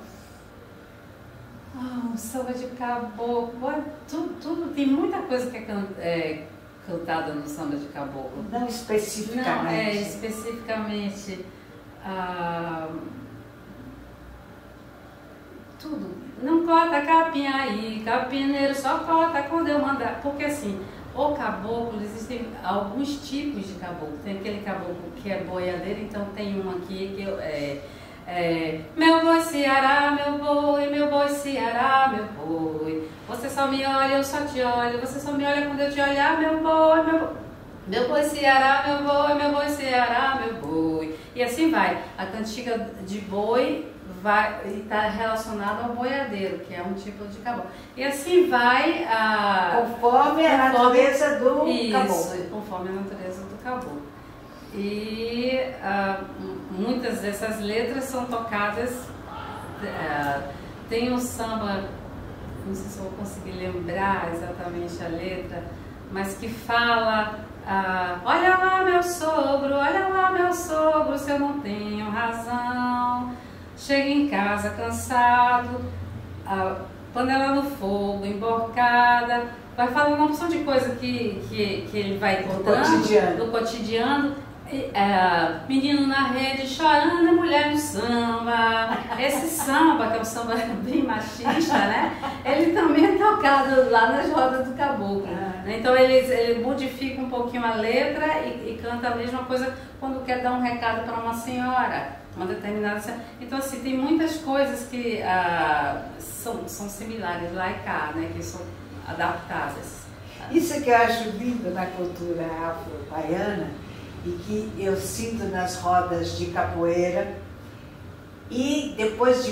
Ah, um samba de caboclo, tudo, tudo, tem muita coisa que é, can, é cantada no samba de caboclo. Não especificamente. Não, é especificamente ah, tudo. Não corta capim aí, capineiro só corta quando eu mandar. Porque assim, o caboclo, existem alguns tipos de caboclo. Tem aquele caboclo que é boiadeiro, então tem um aqui que eu, é, é, meu boi Ceará, meu boi, meu boi Ceará, meu boi. Você só me olha, eu só te olho. Você só me olha quando eu te olhar, meu boi, meu boi. Meu boi Ceará, meu boi, meu boi Ceará, meu boi. E assim vai. A cantiga de boi vai estar relacionada ao boiadeiro, que é um tipo de caboclo. E assim vai a... Conforme a natureza do Isso, caboclo. conforme a natureza do caboclo. E ah, muitas dessas letras são tocadas, ah, tem um samba, não sei se eu vou conseguir lembrar exatamente a letra, mas que fala, ah, olha lá meu sogro, olha lá meu sogro, se eu não tenho razão, chega em casa cansado, a panela no fogo, emborcada, vai falando uma opção de coisa que, que, que ele vai contando cotidiano. do cotidiano. É, menino na rede chorando, mulher no samba. Esse samba, que é um samba bem machista, né? Ele também é tocado lá nas rodas do caboclo. Né? Então ele, ele modifica um pouquinho a letra e, e canta a mesma coisa quando quer dar um recado para uma senhora, uma determinada senhora. Então assim, tem muitas coisas que ah, são, são similares lá e cá, né? Que são adaptadas. Isso que eu acho lindo na cultura afro-baiana e que eu sinto nas rodas de capoeira, e depois de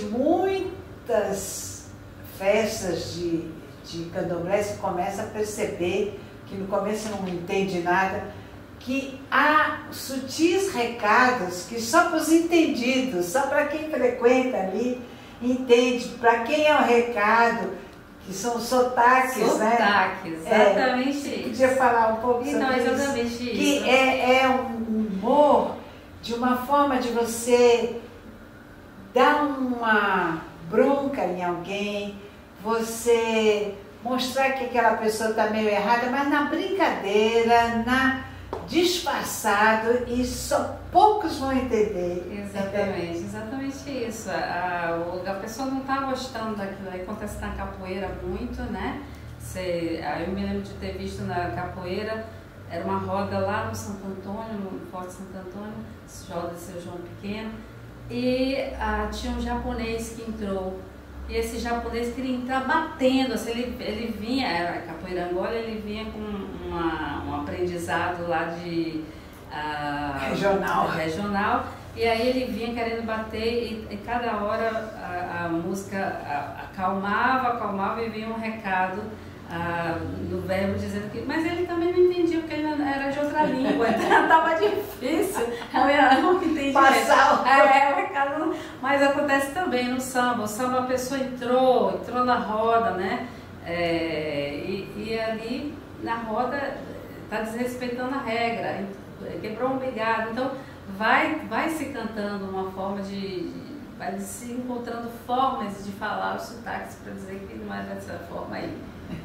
muitas festas de, de candomblé, você começa a perceber que que no começo não entende nada, que há sutis recados que só para os entendidos, só para quem frequenta ali, entende para quem é o recado, que são sotaques, sotaques né? Sotaques, exatamente é, isso. Podia falar um pouco então, sobre exatamente isso? isso. Que é, é um humor de uma forma de você dar uma bronca em alguém, você mostrar que aquela pessoa está meio errada, mas na brincadeira, na disfarçado, e só poucos vão entender. Exatamente, exatamente isso. A, a pessoa não está gostando daquilo, aí acontece na capoeira muito, né? Você, eu me lembro de ter visto na capoeira, era uma roda lá no Santo Antônio, no Forte Santo Antônio, roda de seu João Pequeno, e ah, tinha um japonês que entrou. E esse japonês queria entrar batendo, assim, ele, ele vinha, era capoeira Angola, ele vinha com uma, um aprendizado lá de uh, regional. regional, e aí ele vinha querendo bater e, e cada hora a, a música acalmava, acalmava e vinha um recado uh, no verbo dizendo que, mas ele também não entendia porque ele era de outra língua, então estava difícil, eu não entendi. Passar o... É, o recado, mas acontece também no samba, o samba a pessoa entrou, entrou na roda, né, é, e, e ali na roda está desrespeitando a regra, quebrou um bigado, então vai, vai se cantando uma forma de, de vai se encontrando formas de falar os sotaques para dizer que não é dessa forma aí.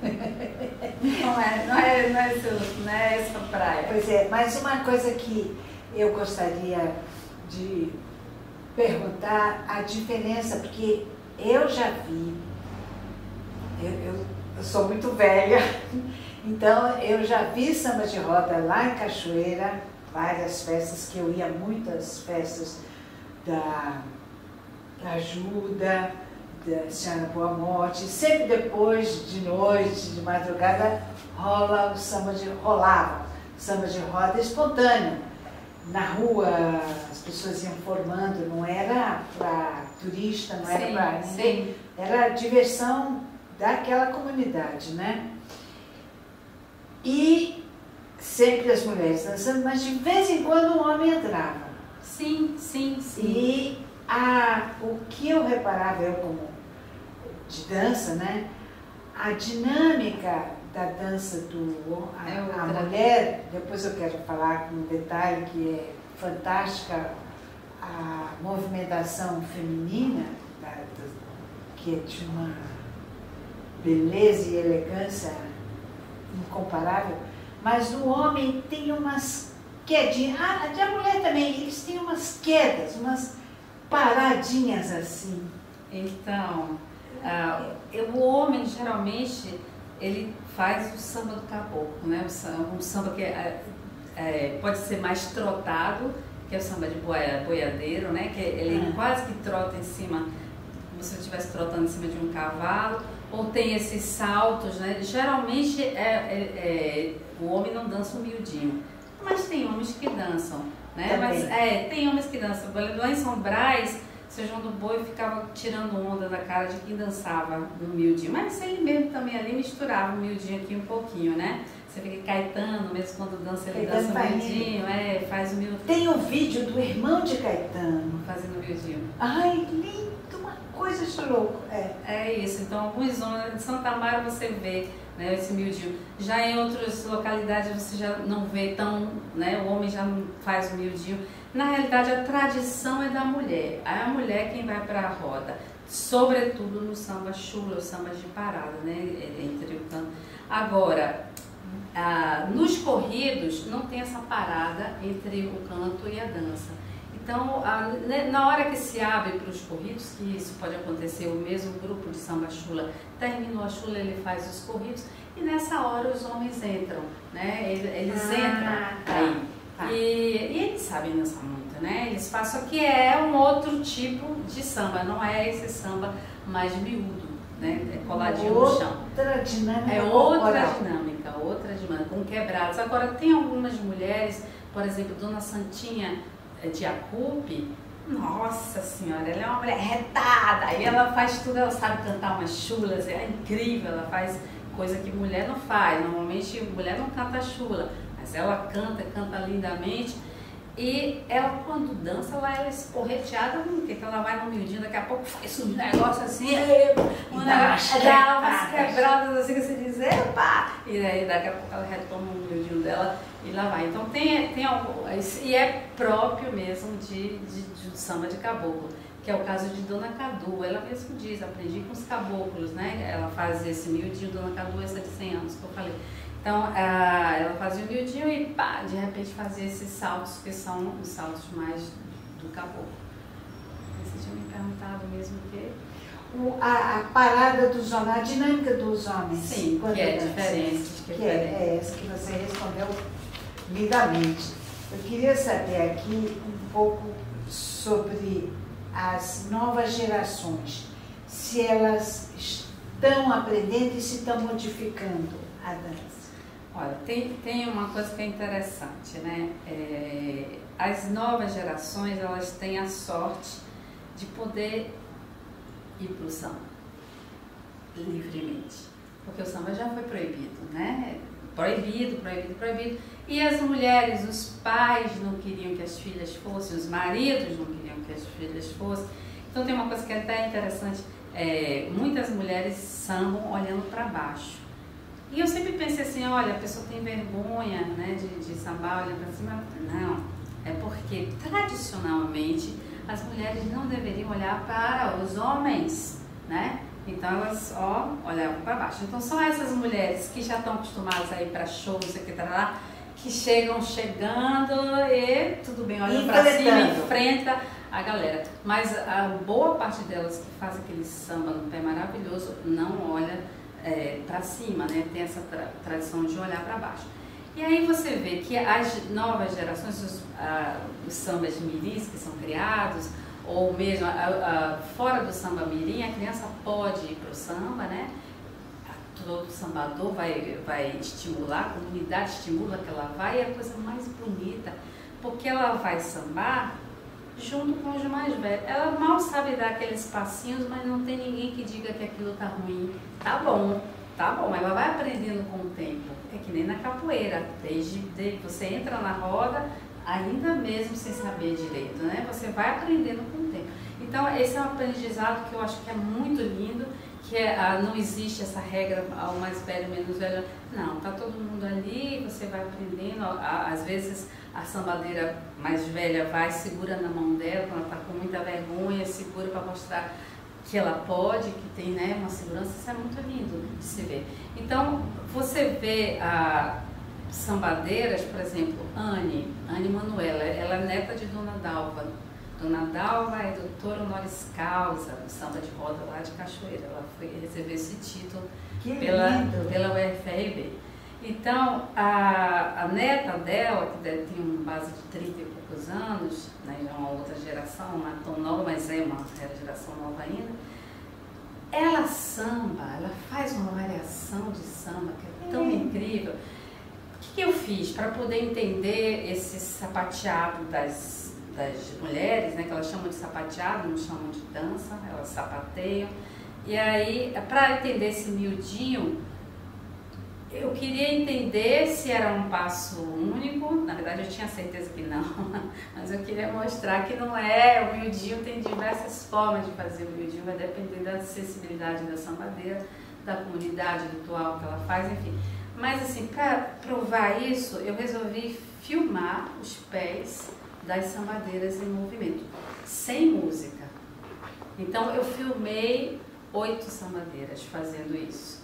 Não é, não é, não é, isso, não é essa praia. Pois é, mas uma coisa que eu gostaria de perguntar, a diferença, porque eu já vi, eu, eu, eu sou muito velha, então eu já vi samba de roda lá em Cachoeira, várias festas, que eu ia muitas festas da, da Ajuda, da Senhora Boa Morte, sempre depois de noite, de madrugada, rola o samba de, rolava samba de roda espontâneo. Na rua, as pessoas iam formando, não era para turista, não era para ninguém, era diversão daquela comunidade, né? E sempre as mulheres dançando, mas de vez em quando um homem entrava. Sim, sim, sim. E a, o que eu reparava, eu como de dança, né? A dinâmica da dança do a, é a mulher, depois eu quero falar com um detalhe que é fantástica, a movimentação feminina, da, da, que é de uma beleza e elegância incomparável, mas no homem tem umas quedinhas, ah, a mulher também, eles têm umas quedas, umas paradinhas assim. Então, ah, o homem geralmente ele faz o samba do caboclo, né? O samba, um samba que é, é, pode ser mais trotado, que é o samba de boia, boiadeiro, né? Que ele ah. quase que trota em cima, como se ele estivesse trotando em cima de um cavalo, ou tem esses saltos, né? Geralmente é, é, é, o homem não dança um miudinho, mas tem homens que dançam, né? Também. Mas é, tem homens que dançam. Lá em São Brás, seu João do Boi ficava tirando onda da cara de quem dançava no miudinho, mas ele mesmo também ali misturava o miudinho aqui um pouquinho, né? Você vê que Caetano, mesmo quando dança, ele Caetano dança o miudinho, é, faz o miudinho. Tem um vídeo do irmão de Caetano fazendo o miudinho. Ai, lindo, uma coisa de louco. É, é isso, então algumas zonas de Santa Amaro você vê, né, esse miudinho. Já em outras localidades você já não vê tão, né, o homem já não faz o miudinho. Na realidade, a tradição é da mulher. É a mulher quem vai para a roda, sobretudo no samba chula, o samba de parada, né? Entre o canto. Agora, ah, nos corridos não tem essa parada entre o canto e a dança. Então, ah, na hora que se abre para os corridos, que isso pode acontecer, o mesmo grupo de samba chula terminou a chula, ele faz os corridos e nessa hora os homens entram, né? Eles, eles ah, entram tá. aí. Ah. E, e eles sabem dançar muito, né? Eles fazem, só que é um outro tipo de samba, não é esse samba mais miúdo, né? É coladinho outra no chão. Outra dinâmica. É outra corporal. dinâmica, outra dinâmica, com quebrados. Agora, tem algumas mulheres, por exemplo, Dona Santinha de Acupe, nossa senhora, ela é uma mulher retada, e ela faz tudo, ela sabe cantar umas chulas, é incrível, ela faz coisa que mulher não faz. Normalmente mulher não canta chula, mas ela canta, canta lindamente. E ela, quando dança, ela é esporreteada, porque ela vai no miudinho, daqui a pouco faz um negócio assim, um negócio, dá umas quebradas assim que você diz, epa! E aí daqui a pouco ela retoma o miudinho dela e lá vai. Então tem, tem algo, e é próprio mesmo de, de, de samba de caboclo, que é o caso de Dona Cadu. Ela mesmo diz, aprendi com os caboclos, né? Ela faz esse miudinho, Dona Cadu, essa de cem anos que eu falei. Então, ela fazia o miudinho e pá, de repente fazia esses saltos que são os saltos mais do caboclo. Você tinha me perguntado mesmo o quê? O, a, a parada dos homens, a dinâmica dos homens. Sim, que é diferente. Que, que é, é essa que você respondeu lindamente. Eu queria saber aqui um pouco sobre as novas gerações, se elas estão aprendendo e se estão modificando a dança. Olha, tem, tem uma coisa que é interessante, né? É, as novas gerações, elas têm a sorte de poder ir para o samba livremente, porque o samba já foi proibido, né? Proibido, proibido, proibido. E as mulheres, os pais não queriam que as filhas fossem, os maridos não queriam que as filhas fossem. Então tem uma coisa que é até interessante, é, muitas mulheres sambam olhando para baixo. E eu sempre pensei assim, olha, a pessoa tem vergonha, né, de, de sambar olhando para cima. Não, é porque tradicionalmente as mulheres não deveriam olhar para os homens, né? Então elas, ó, olhavam para baixo. Então são essas mulheres que já estão acostumadas a ir para shows, etc, lá, que chegam chegando e tudo bem, olham para cima, enfrenta a galera. Mas a boa parte delas que faz aquele samba no pé maravilhoso não olha É, para cima, né? Tem essa tra tradição de olhar para baixo. E aí você vê que as novas gerações, os, ah, os sambas miris que são criados, ou mesmo ah, ah, fora do samba mirim, a criança pode ir para o samba, né? Todo sambador vai, vai estimular, a comunidade estimula que ela vai, e é a coisa mais bonita, porque ela vai sambar junto com os mais velhos. Ela mal sabe dar aqueles passinhos, mas não tem ninguém que diga que aquilo tá ruim. Tá bom, tá bom, ela vai aprendendo com o tempo. É que nem na capoeira, desde, desde você entra na roda, ainda mesmo sem saber direito, né? Você vai aprendendo com o tempo. Então esse é um aprendizado que eu acho que é muito lindo, que é, ah, não existe essa regra ao mais velho, menos velho. Não, tá todo mundo ali, você vai aprendendo. Às vezes a sambadeira mais velha vai, segura na mão dela, quando ela tá com muita vergonha, segura para mostrar que ela pode, que tem, né, uma segurança. Isso é muito lindo de se ver. Então, você vê a sambadeiras, por exemplo, Anne, Anne Manuela, ela é neta de Dona Dalva. Dona Dalva é doutora honoris causa do samba de roda lá de Cachoeira. Ela foi receber esse título pela, pela U F R B. Então, a, a neta dela, que deve ter uma base de trinta e poucos anos, né, é uma outra geração, não é tão nova, mas é uma geração nova ainda, ela samba, ela faz uma variação de samba que é tão é. incrível. O que, que eu fiz para poder entender esse sapateado das, das mulheres, né, que elas chamam de sapateado, não chamam de dança, elas sapateiam. E aí, para entender esse miudinho, eu queria entender se era um passo único. Na verdade eu tinha certeza que não, mas eu queria mostrar que não é. O miudinho tem diversas formas de fazer o miudinho, vai depender da sensibilidade da sambadeira, da comunidade, do ritual que ela faz, enfim. Mas assim, para provar isso, eu resolvi filmar os pés das sambadeiras em movimento, sem música. Então eu filmei oito sambadeiras fazendo isso.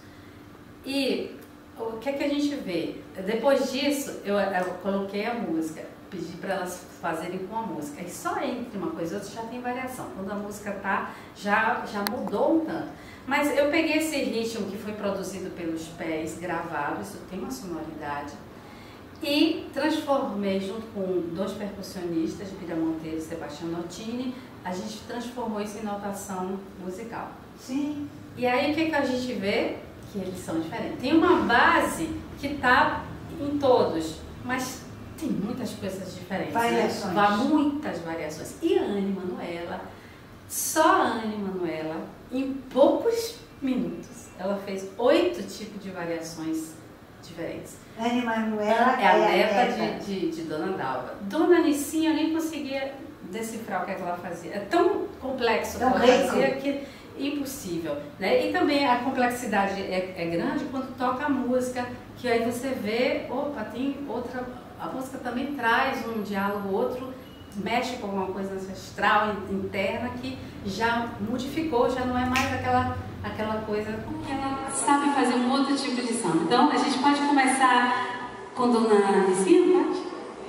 E o que é que a gente vê? Depois disso, eu, eu coloquei a música, pedi para elas fazerem com a música. E só entre uma coisa e outra já tem variação. Quando a música tá, já, já mudou um tanto. Mas eu peguei esse ritmo que foi produzido pelos pés, gravado, isso tem uma sonoridade, e transformei junto com dois percussionistas, Bira Monteiro e Sebastião Notini, a gente transformou isso em notação musical. Sim. E aí o que, que a gente vê? Que eles são diferentes. Tem uma base que está em todos, mas tem muitas coisas diferentes. Variações. Né? Muitas variações. E a Anne Manuela, só a Anne Manuela, em poucos minutos, ela fez oito tipos de variações diferentes. Ana Emanuela É a é neta a neta. de, de, de Dona Dalva. Dona Nicinha eu nem conseguia decifrar o que, é que ela fazia. É tão complexo o que Tão ela rico. fazia que impossível, né? E também a complexidade é, é grande quando toca a música, que aí você vê, opa, tem outra, a música também traz um diálogo, outro mexe com alguma coisa ancestral, interna, que já modificou, já não é mais aquela, aquela coisa, porque ela sabe fazer um outro tipo de samba. Então a gente pode começar com Dona Nicinha, pode?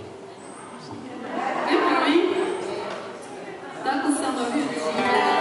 E pra mim? Tá com samba viu?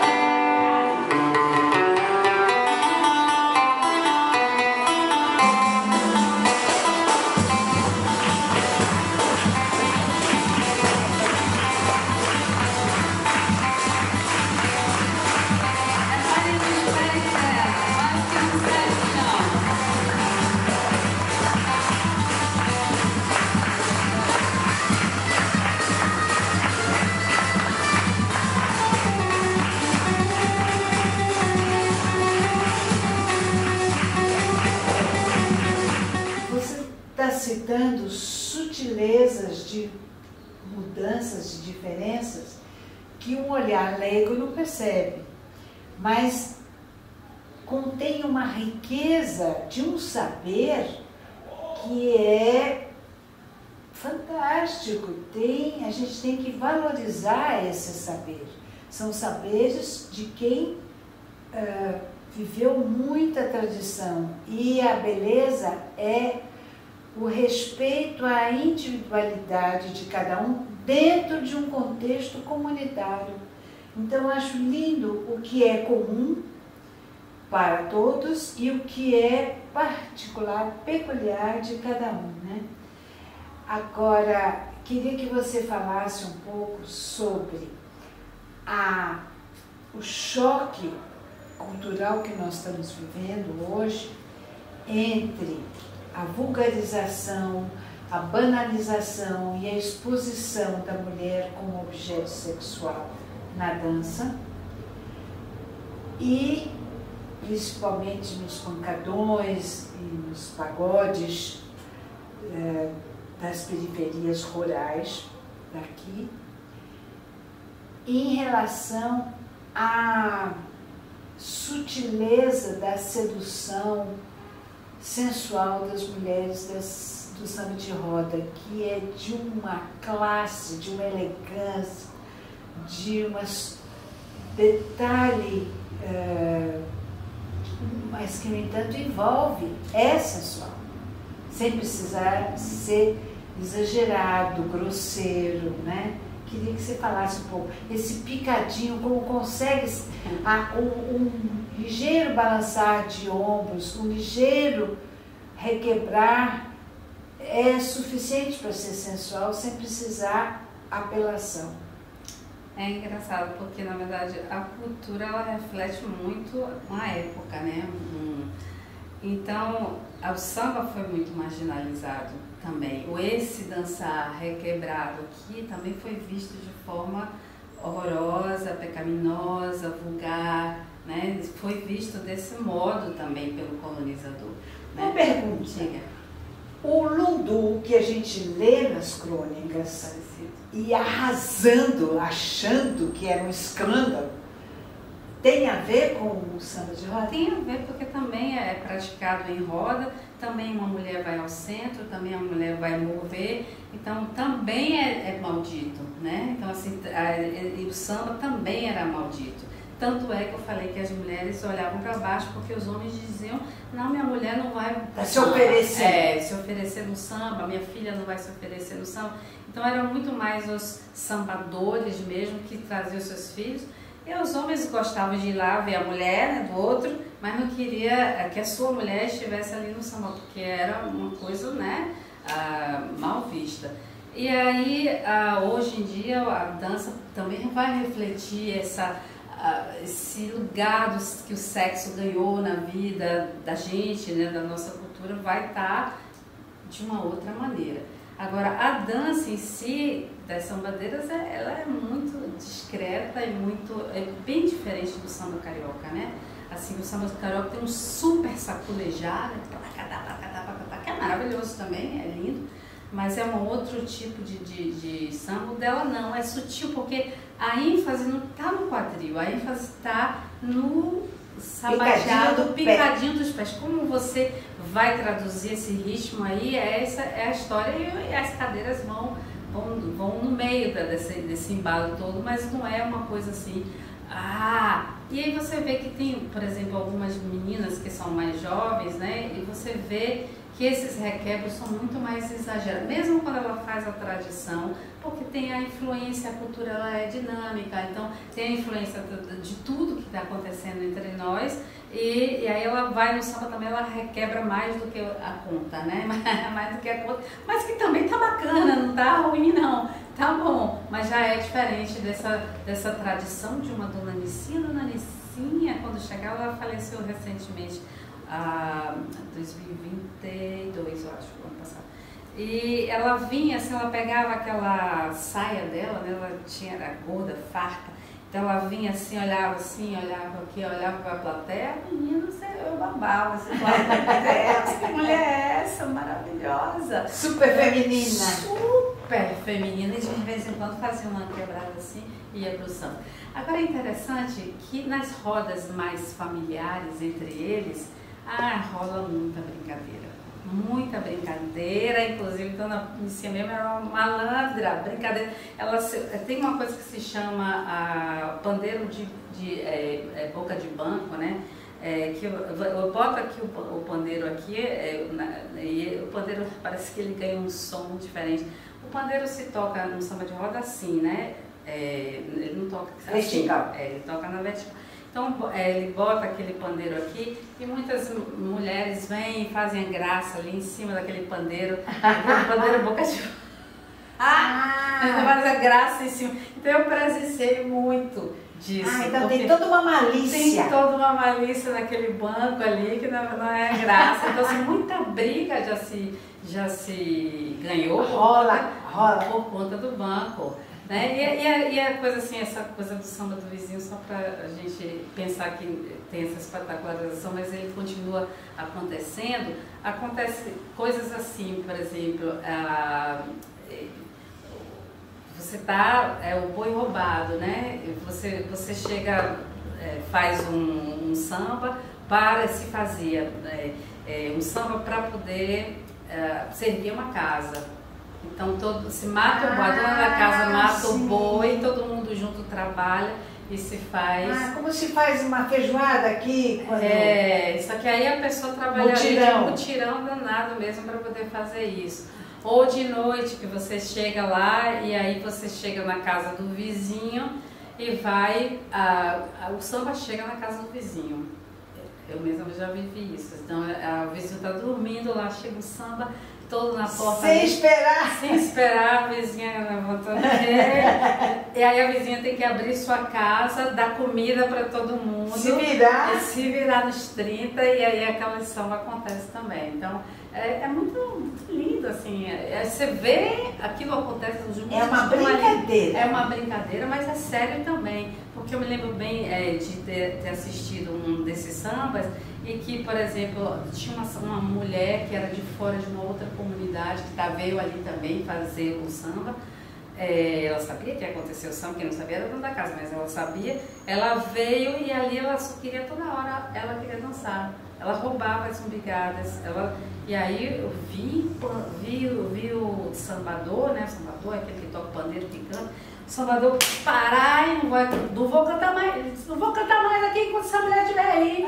Citando sutilezas de mudanças, de diferenças que um olhar leigo não percebe, mas contém uma riqueza de um saber que é fantástico. Tem, a gente tem que valorizar esse saber. São saberes de quem uh, viveu muita tradição, e a beleza é o respeito à individualidade de cada um dentro de um contexto comunitário. Então, acho lindo o que é comum para todos e o que é particular, peculiar de cada um, né? Agora, queria que você falasse um pouco sobre a, o choque cultural que nós estamos vivendo hoje entre a vulgarização, a banalização e a exposição da mulher como objeto sexual na dança, e principalmente nos pancadões e nos pagodes eh, das periferias rurais daqui, em relação à sutileza da sedução sensual das mulheres das, do samba de roda, que é de uma classe, de uma elegância, de um detalhe, uh, mas que, no entanto, envolve, é sensual, sem precisar ser exagerado, grosseiro, né? Queria que você falasse um pouco, esse picadinho, como consegue a, um, um ligeiro balançar de ombros, um ligeiro requebrar, é suficiente para ser sensual, sem precisar apelação. É engraçado, porque na verdade a cultura ela reflete muito uma época, né? Então, o samba foi muito marginalizado também. O esse dançar requebrado aqui também foi visto de forma horrorosa, pecaminosa, vulgar, né? Foi visto desse modo também pelo colonizador. Né? Uma pergunta. O lundu que a gente lê nas crônicas, parecido, e arrasando, achando que era um escândalo, tem a ver com o samba de roda? Tem a ver, porque também é praticado em roda, também uma mulher vai ao centro, também a mulher vai mover, então também é, é maldito, né? Então assim, a, e o samba também era maldito. Tanto é que eu falei que as mulheres olhavam para baixo porque os homens diziam, não, minha mulher não vai se oferecer. É, se oferecer no samba, minha filha não vai se oferecer no samba. Então eram muito mais os sambadores mesmo que traziam seus filhos. E os homens gostavam de ir lá ver a mulher, né, do outro, mas não queria que a sua mulher estivesse ali no samba, porque era uma coisa, né, ah, mal vista. E aí, ah, hoje em dia, a dança também vai refletir essa, ah, esse lugar do, que o sexo ganhou na vida da gente, né, da nossa cultura, vai estar de uma outra maneira. Agora, a dança em si, das sambadeiras, ela é muito discreta e muito, é bem diferente do samba carioca, né? assim, o samba do carioca tem um super saculejar, que é maravilhoso também, é lindo, mas é um outro tipo de, de, de samba. O dela não, é sutil, porque a ênfase não está no quadril, a ênfase está no sapateado, do picadinho dos pés. Como você vai traduzir esse ritmo aí, essa é a história, e as cadeiras vão, vão, vão no meio desse, desse embalo todo, mas não é uma coisa assim. Ah, e aí você vê que tem, por exemplo, algumas meninas que são mais jovens, né? E você vê que esses requebros são muito mais exagerados, mesmo quando ela faz a tradição, porque tem a influência, a cultura ela é dinâmica, então tem a influência de, de tudo que está acontecendo entre nós, e, e aí ela vai no samba também, ela requebra mais do que a conta, né? Mais do que a conta, mas que também tá bacana, não tá ruim não. Tá bom, mas já é diferente dessa, dessa tradição de uma dona Nicinha. Dona Nicinha, quando chegava, ela faleceu recentemente, ah, dois mil e vinte e dois, eu acho, ano passado. E ela vinha, assim, ela pegava aquela saia dela, né, ela tinha, era gorda, farta, então ela vinha assim, olhava assim, olhava aqui, olhava para a plateia, a menina, eu babava, assim, que mulher é essa, maravilhosa. Super feminina. Super feminina, e de vez em quando fazia uma quebrada assim e ia pro samba. Agora é interessante que nas rodas mais familiares entre eles, ah, rola muita brincadeira. Muita brincadeira, inclusive Dona Nicinha mesmo era uma malandra, brincadeira. Ela se, tem uma coisa que se chama a pandeiro de, de é, é, boca de banco, né? É, que eu, eu boto aqui o, o pandeiro aqui, é, na, e o pandeiro parece que ele ganha um som diferente. O pandeiro se toca no samba de roda assim, né? É, ele não toca assim, vertical. É, ele toca na vertical. Então é, ele bota aquele pandeiro aqui e muitas mulheres vêm e fazem graça ali em cima daquele pandeiro, aquele pandeiro boca de... Ah! Faz a graça em cima. Então eu presenciei muito disso. Ah, então tem toda uma malícia. Tem toda uma malícia naquele banco ali que não, não é graça. Então assim, muita briga já se, já se ganhou rola, por, rola. por conta do banco. Né? E, e, a, e a coisa assim, essa coisa do samba do vizinho, só para a gente pensar que tem essa espetacularização, mas ele continua acontecendo. Acontece coisas assim, por exemplo, a, você tá, é o boi roubado, né? Você, você chega, é, faz um, um samba para se fazer é, é, um samba para poder é, servir uma casa. Então todo, se mata o boi, a dona da casa mata sim. o boi, todo mundo junto trabalha e se faz... Ah, como se faz uma feijoada aqui? Quando... É, só que aí a pessoa trabalha de mutirão danado mesmo para poder fazer isso. Ou de noite, que você chega lá e aí você chega na casa do vizinho e vai... A, a, o samba chega na casa do vizinho. Eu mesma já vivi isso. Então a, o vizinho está dormindo, lá chega o samba... todo na porta. Sem ali, esperar. Sem esperar, a vizinha levantando. E aí a vizinha tem que abrir sua casa, dar comida para todo mundo. Se virar. Se virar nos trinta, e aí aquela lição acontece também. Então, é, é muito, muito lindo, assim. É, você vê aquilo acontece nos juntos. É uma brincadeira. É uma brincadeira, mas é sério também. Porque eu me lembro bem é, de ter, ter assistido um desses sambas e que, por exemplo, tinha uma, uma mulher que era de fora de uma outra comunidade que tá, veio ali também fazer o samba. É, ela sabia que ia acontecer o samba, quem não sabia era dona da casa, mas ela sabia. Ela veio e ali ela só queria toda hora, ela queria dançar. Ela roubava as umbigadas. Ela, e aí eu vi, vi, vi o sambador, né? O sambador, aquele que toca o pandeiro, que canta. O sambador parar e não, vai, não vou cantar mais, não vou cantar mais aqui enquanto essa mulher estiver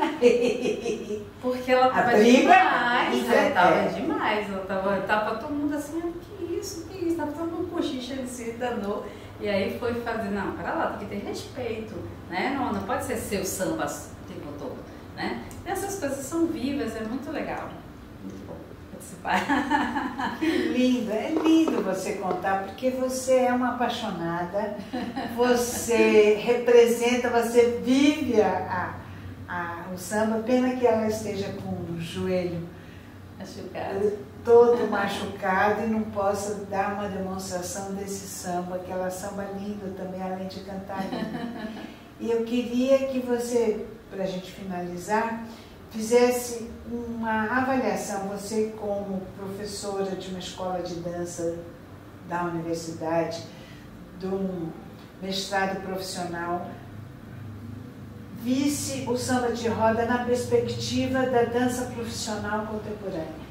aí. Porque ela tava demais, ela tava é. demais, ela tava, tava todo mundo assim, que isso, que isso, tava todo mundo cochicha, ele se danou. E aí foi fazer, não, para lá, tem que ter respeito, né? Não, não pode ser seu samba o tempo todo, né? E essas coisas são vivas, é muito legal. Muito bom participar. Que lindo, é lindo você contar, porque você é uma apaixonada, você representa, você vive a, a, a, o samba, pena que ela esteja com o joelho machucado. todo machucado e não possa dar uma demonstração desse samba, que ela samba lindo também, além de cantar lindo. E eu queria que você para a gente finalizar, fizesse uma avaliação, você como professora de uma escola de dança da universidade, de um mestrado profissional, visse o samba de roda na perspectiva da dança profissional contemporânea.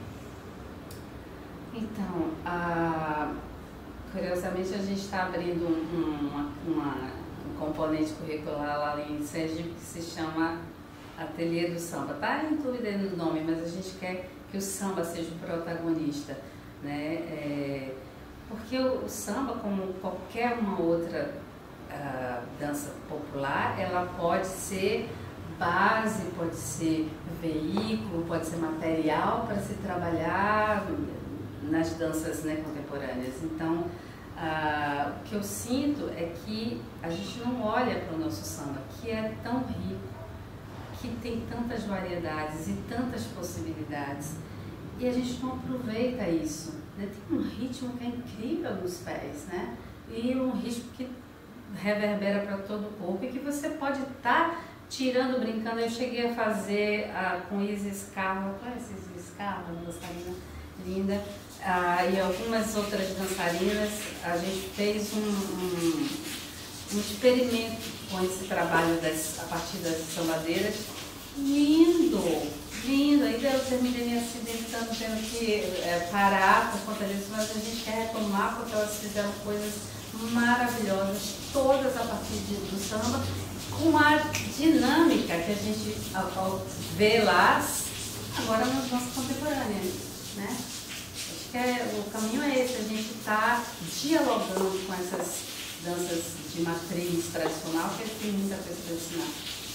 Então, a, curiosamente a gente está abrindo um, uma, uma, um componente curricular lá em Sergipe que se chama Ateliê do Samba. Está incluído aí no nome, mas a gente quer que o samba seja o protagonista, né? É, porque o, o samba, como qualquer uma outra uh, dança popular, ela pode ser base, pode ser veículo, pode ser material para se trabalhar nas danças, né, contemporâneas. Então, uh, o que eu sinto é que a gente não olha para o nosso samba, que é tão rico, que tem tantas variedades e tantas possibilidades, e a gente não aproveita isso, né? Tem um ritmo que é incrível nos pés, né? E um ritmo que reverbera para todo o corpo e que você pode estar tá tirando, brincando. Eu cheguei a fazer uh, com Isis Carmo, conhece Isis Carmo, uma dançarina linda, uh, e algumas outras dançarinas. A gente fez um, um, um experimento com esse trabalho das, a partir das sambadeiras. Lindo, lindo. Ainda eu terminei me acidentando, tendo que é, parar por conta disso, mas a gente quer retomar porque elas fizeram coisas maravilhosas, todas a partir de, do samba, com a dinâmica que a gente ao, ao vê lá agora nas danças contemporâneas, né? Acho que é, o caminho é esse, a gente está dialogando com essas danças de matriz tradicional, que tem muita coisa para ensinar.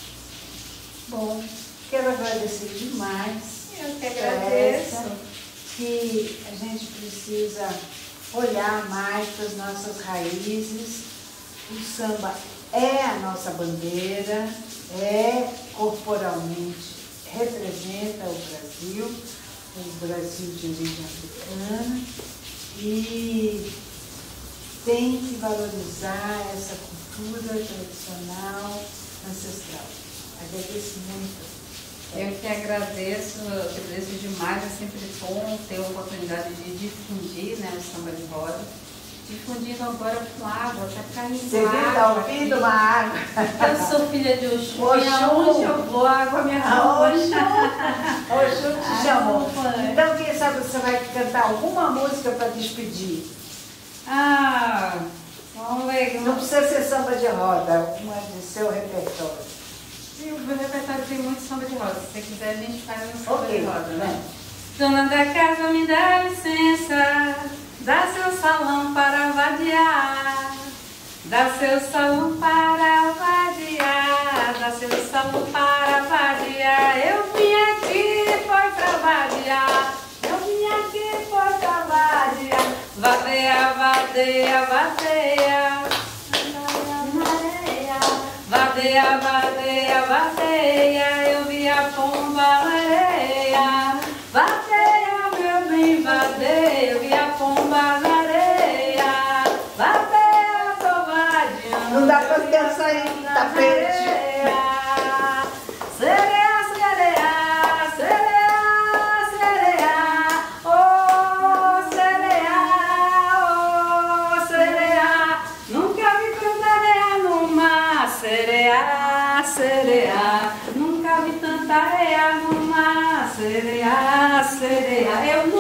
Bom, quero agradecer demais. Eu que agradeço. Que a gente precisa olhar mais para as nossas raízes. O samba é a nossa bandeira, é corporalmente, representa o Brasil, o Brasil de origem africana, e tem que valorizar essa cultura tradicional, ancestral. Agradeço muito. Eu que agradeço, eu agradeço demais, é sempre bom ter a oportunidade de difundir, né, o samba de roda. Difundindo agora com água, tá caindo Você água. Você está ouvindo uma água? Eu sou filha de Oxum, Oxum. E aonde eu vou, a água me arruma. Oxum. Oxum te chamou. Então, quem sabe você vai cantar alguma música para despedir? Ah, vamos ver. Não precisa ser samba de roda, uma de seu repertório. Sim, o meu repertório tem muito samba de roda. Se você quiser, a gente faz um samba okay, de roda, né? Dona da casa, me dá licença, dá seu salão para vadiar. Dá seu salão para vadiar, dá seu salão para vadiar. Eu vim aqui, foi pra vadiar. Eu vim aqui, foi pra vadiar. Vadeia, vadeia, vadeia. Vadeia, vadeia, vadeia, eu vi a pomba na areia. Vadeia, meu bem, vadeia, eu vi a pomba na areia. Vadeia, tô vadiando. Não dá pra dançar aí, tá perdido. Sereia, sereia, sereia, sereia, oh, sereia, oh, sereia. Nunca vi cantareia no mar, sereia, sereia. Nunca vi tanta areia no mar, sereia, sereia. Eu